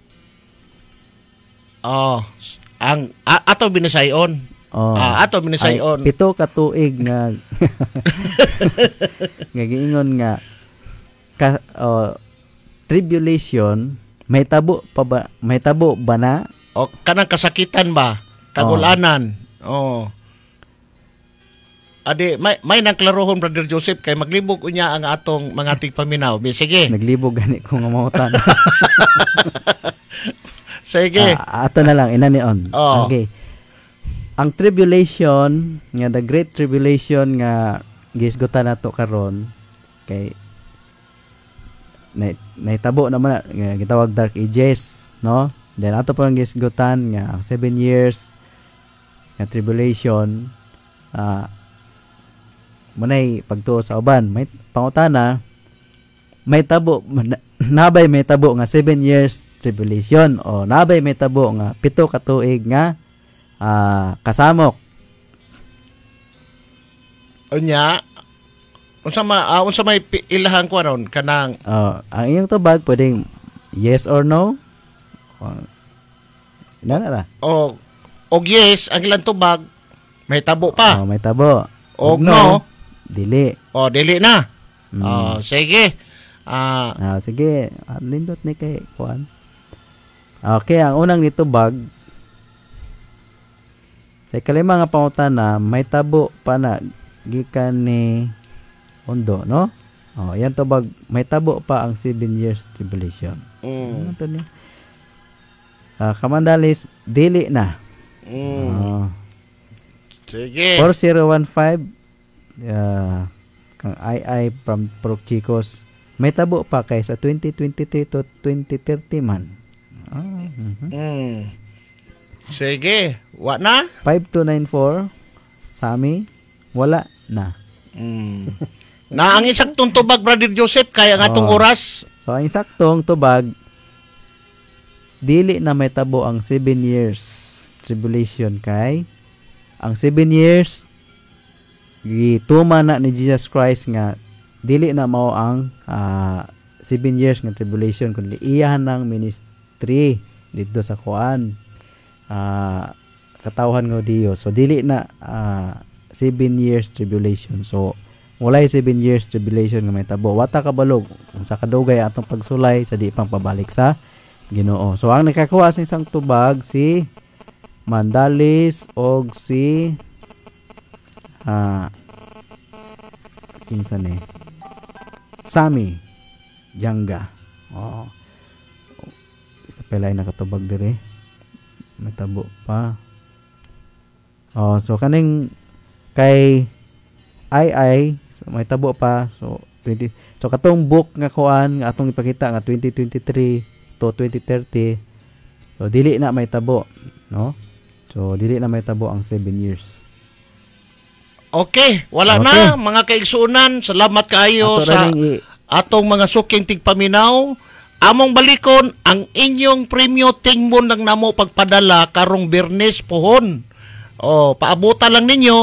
Oh, ang a- ato binisayon. Oh, Ah, ato binisayon. ay, pito ka tuig nga nga giingon nga ka, oh, tribulation may tabo pa ba may tabo ba na? O kanang kasakitan ba? Kagulanan. Oh. Adi, may may nangklarohon, Brother Joseph, kay maglibog unya ang atong mga tigpaminaw. Bi, sige. Naglibog gani ko nga mautan. Sige. Ah, ato na lang inanion. Oh. Okay. Ang tribulation nga the great tribulation nga gisgutan nato karon kay na naitabo naman na, nga gitawag dark ages, no? Then ato pa ang gisgutan nga ang seven years nga tribulation, ah munay pagtuo sa uban. May pangutana, may tabo na- nabay may tabo nga seven years tribulation o nabay may tabo nga pito ka tuig nga ah, kasamok. Unya, unsa ma uh, unsa may pi- ilahang ko ron kanang Oh, ang iyong tubag pwedeng yes or no. Oh, ina na ra. o og yes ang ilang tubag may tabo pa. Oh, may tabo. Og Ug no, dili. o dili na. Mm. Oh, sige. Ah, Ah, sige, ah, lindot ni kay kuan. Okay, ang unang nitubag sa kalima nga pangutana, may tabo pa na gikan ni Ondo, no? Oh, yan tubag, may tabo pa ang seven years tribulation. mm, Ano to niya? Ah, Kamandalis, dili na. mm, Oh. sige. four zero one five uh, kang I I from Purok Chicos, may tabo pa kay sa twenty twenty-three to twenty thirty man. Ah, mhm. Mm. Sige, wa na? five two nine four Sami, wala na. Mm. Na ang isaktong tubag, Brother Joseph, kaya ang atong Oh. oras. So ang saktong tubag, dili na may tabo ang seven years tribulation kay ang seven years gituma na ni Jesus Christ nga dili na mao ang ah, seven years nga tribulation kundi iyahan ng ministry dito sa kuan ah, katawhan nga Dios. So dili na ah, seven years tribulation. So walay seven years tribulation nga may tabo. Wata kabalog kung sa kadugay atong pagsulay sa di pang pabalik sa Ginoo. So ang nakakuha sa isang tubag si Mandalis og si ah kinsa ni Sami Janga. Oh. Isa pa lay nakatubag dire. May tabo pa. Oh, so kaning kay ay ay so may tabo pa. So twenty so katong book nga kuan nga atong ipakita nga twenty twenty-three to twenty thirty. So dili na may tabo, no? So dili na may tabo ang seven years. Okay, wala Okay. na mga kaigsunan. Salamat kayo Ato sa ra ning i- atong mga suking tigpaminaw. Among balikon ang inyong premyo tingmon lang namo pagpadala karong Biyernes pohon. O paabutan lang ninyo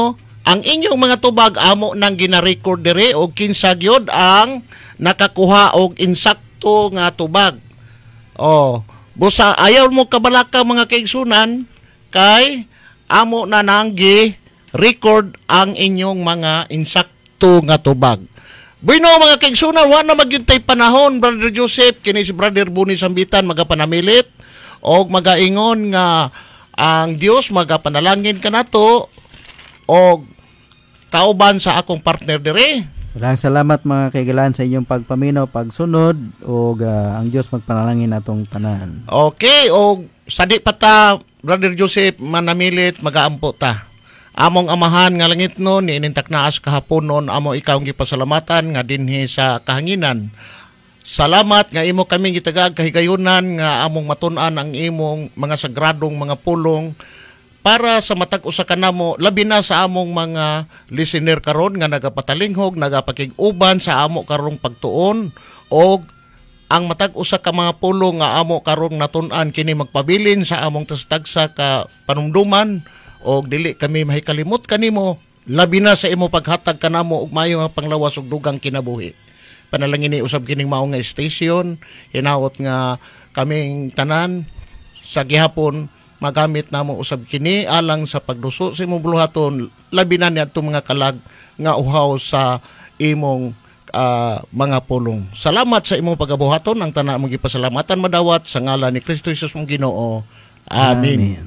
ang inyong mga tubag amo nang gina-record dire og kinsa gyud ang nakakuha og insakto nga tubag. Oh, busa ayaw mo kabalaka mga kaigsunan kay amo na nang gi-record ang inyong mga insakto nga tubag. Bueno mga kaigsunan, wa na magyuntay panahon, Brother Joseph, kini si Brother Buni Sambitan magapanamilit og magaingon nga ang Dios magapanalangin kanato og kauban sa akong partner dire. Maraming salamat mga kaigalan sa inyong pagpaminaw, pagsunod o uh, ang Diyos magpanalangin atong tanan. Okay, o sadi pa ta, Brother Joseph, manamilit, magaampo ta. Among amahan nga langit nun, inintak naas kahapon nun, amo ikaw ang gipasalamatan nga dinhi sa kahanginan. Salamat nga imo kami gitagag kahigayunan nga among matun-an ang imong mga sagradong mga pulong para sa matag usa kanamo, labi na sa among mga listener karon nga nagapatalingog, nagapakig-uban sa amo karong pagtuon og ang matag usa ka mga pulong nga amo karong natun-an kini magpabilin sa among tagsa ka panumduman og dili kami mahikalimot kanimo, labi na sa imo paghatag kanamo og maayo nga panglawas og dugang kinabuhi. Panalangin ni usab kining mao nga station, hinaot nga kaming tanan sa gihapon magamit namo usab kini alang sa pagduso sa imong buluhaton, labi na niadto mga kalag nga uhaw sa imong uh, mga pulong. Salamat sa imong pagabuhaton, ang tanan mong gipasalamatan madawat sa ngalan ni Kristo Jesus mong Ginoo. Amen. Amen.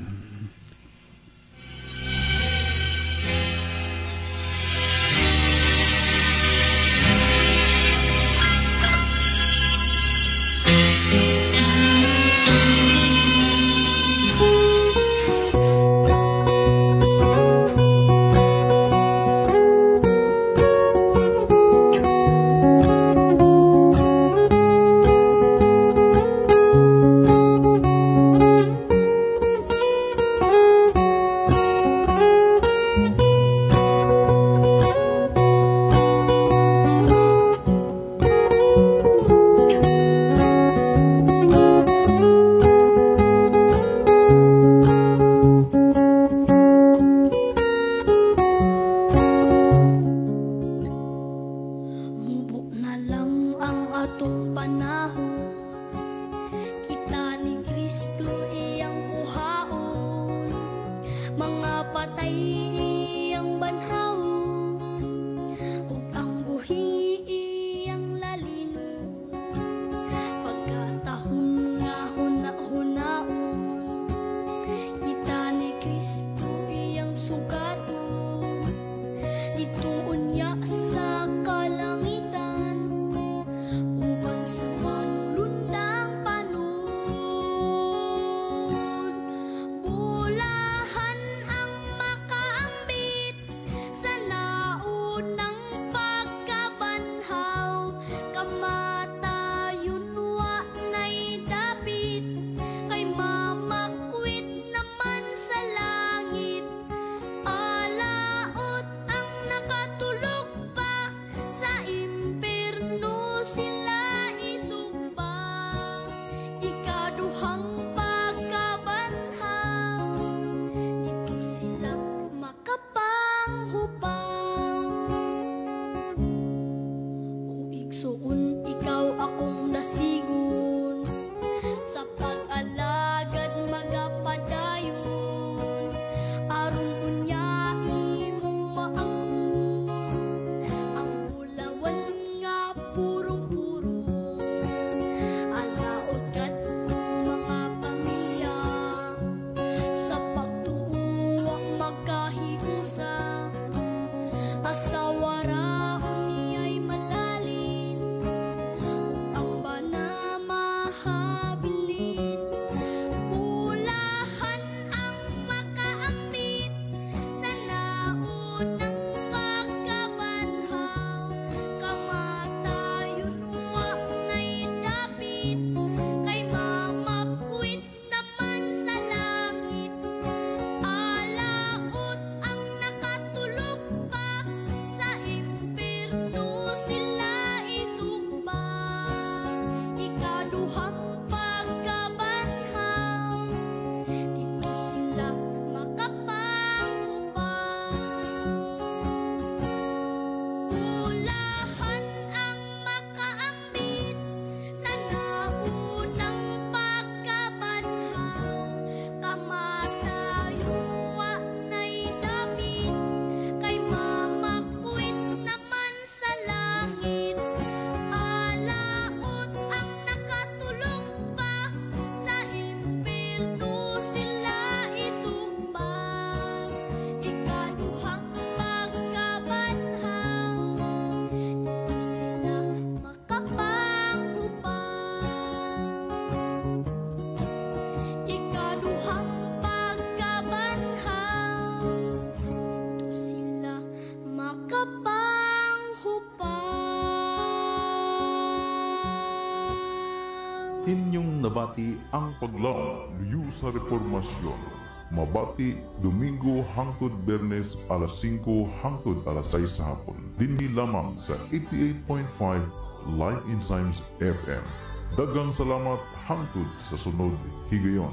Inyong nabati ang paglaom liyu sa reformasyon. Mabati Domingo hangtod Bernes alas singko hangtod alas sais sa hapon. Dinhi lamang sa eighty-eight point five Life Enzymes F M. Daghang salamat hangtod sa sunod higayon.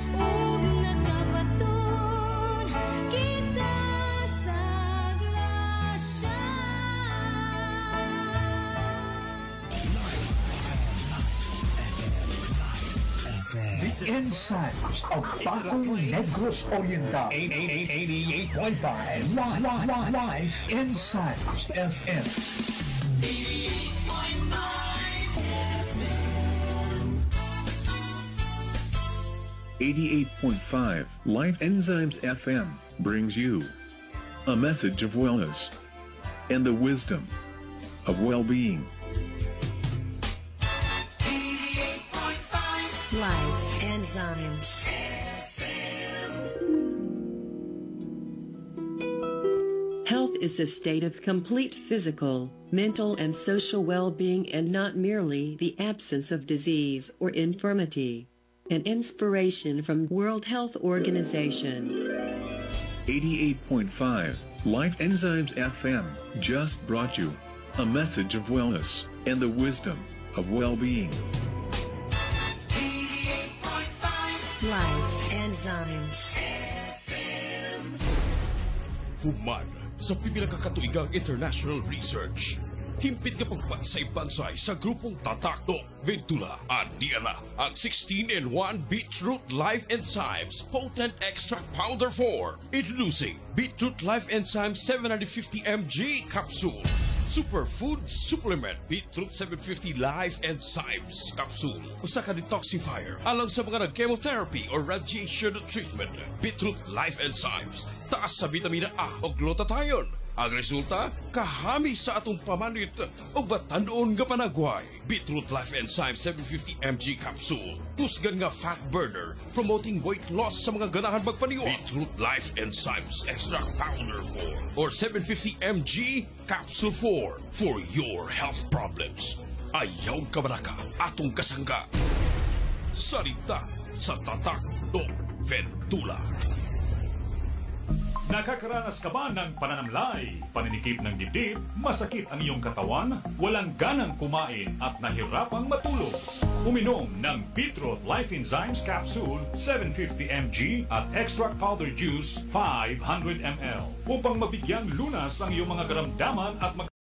The Insights of Paco Negros Oriental. eighty-eight point five Live Insights F M. eighty-eight point five F M. eighty-eight point five Life Enzymes F M brings you a message of wellness and the wisdom of well-being. Life Enzymes. Health is a state of complete physical, mental, and social well-being, and not merely the absence of disease or infirmity. An inspiration from World Health Organization. eighty-eight point five Life Enzymes F M just brought you a message of wellness and the wisdom of well-being. Life Enzymes. Human sa pipila ka katuigang international research. Himpit nga pagbansay-bansay sa grupong Tatakdo, Ventula at Diana ang sixteen in one Beetroot Life Enzymes Potent Extract Powder Form. Introducing Beetroot Life Enzymes seven hundred fifty milligrams Capsule. Superfood Supplement Beetroot seven fifty Life Enzymes Capsule. Usa ka detoxifier alang sa mga nag-chemotherapy or radiation treatment. Beetroot Life Enzymes taas sa vitamina A o glutathione. Ang resulta, kahami sa atong pamanit o batanon nga panagway. Beetroot Life Enzymes seven hundred fifty milligrams Capsule. Kusgan nga fat burner, promoting weight loss sa mga ganahan magpaniwa. Beetroot Life Enzymes Extract Powder form or seven hundred fifty milligrams Capsule form for your health problems. Ayaw ka ba na ka atong kasangga? Salita sa Tatak do Ventula. Nakakaranas ka ba ng pananamlay, paninikip ng dibdib, masakit ang iyong katawan, walang ganang kumain at nahirapang matulog? Uminom ng Beetroot Life Enzymes Capsule seven hundred fifty milligrams at Extract Powder Juice five hundred milliliters upang mabigyang lunas ang iyong mga karamdaman at mag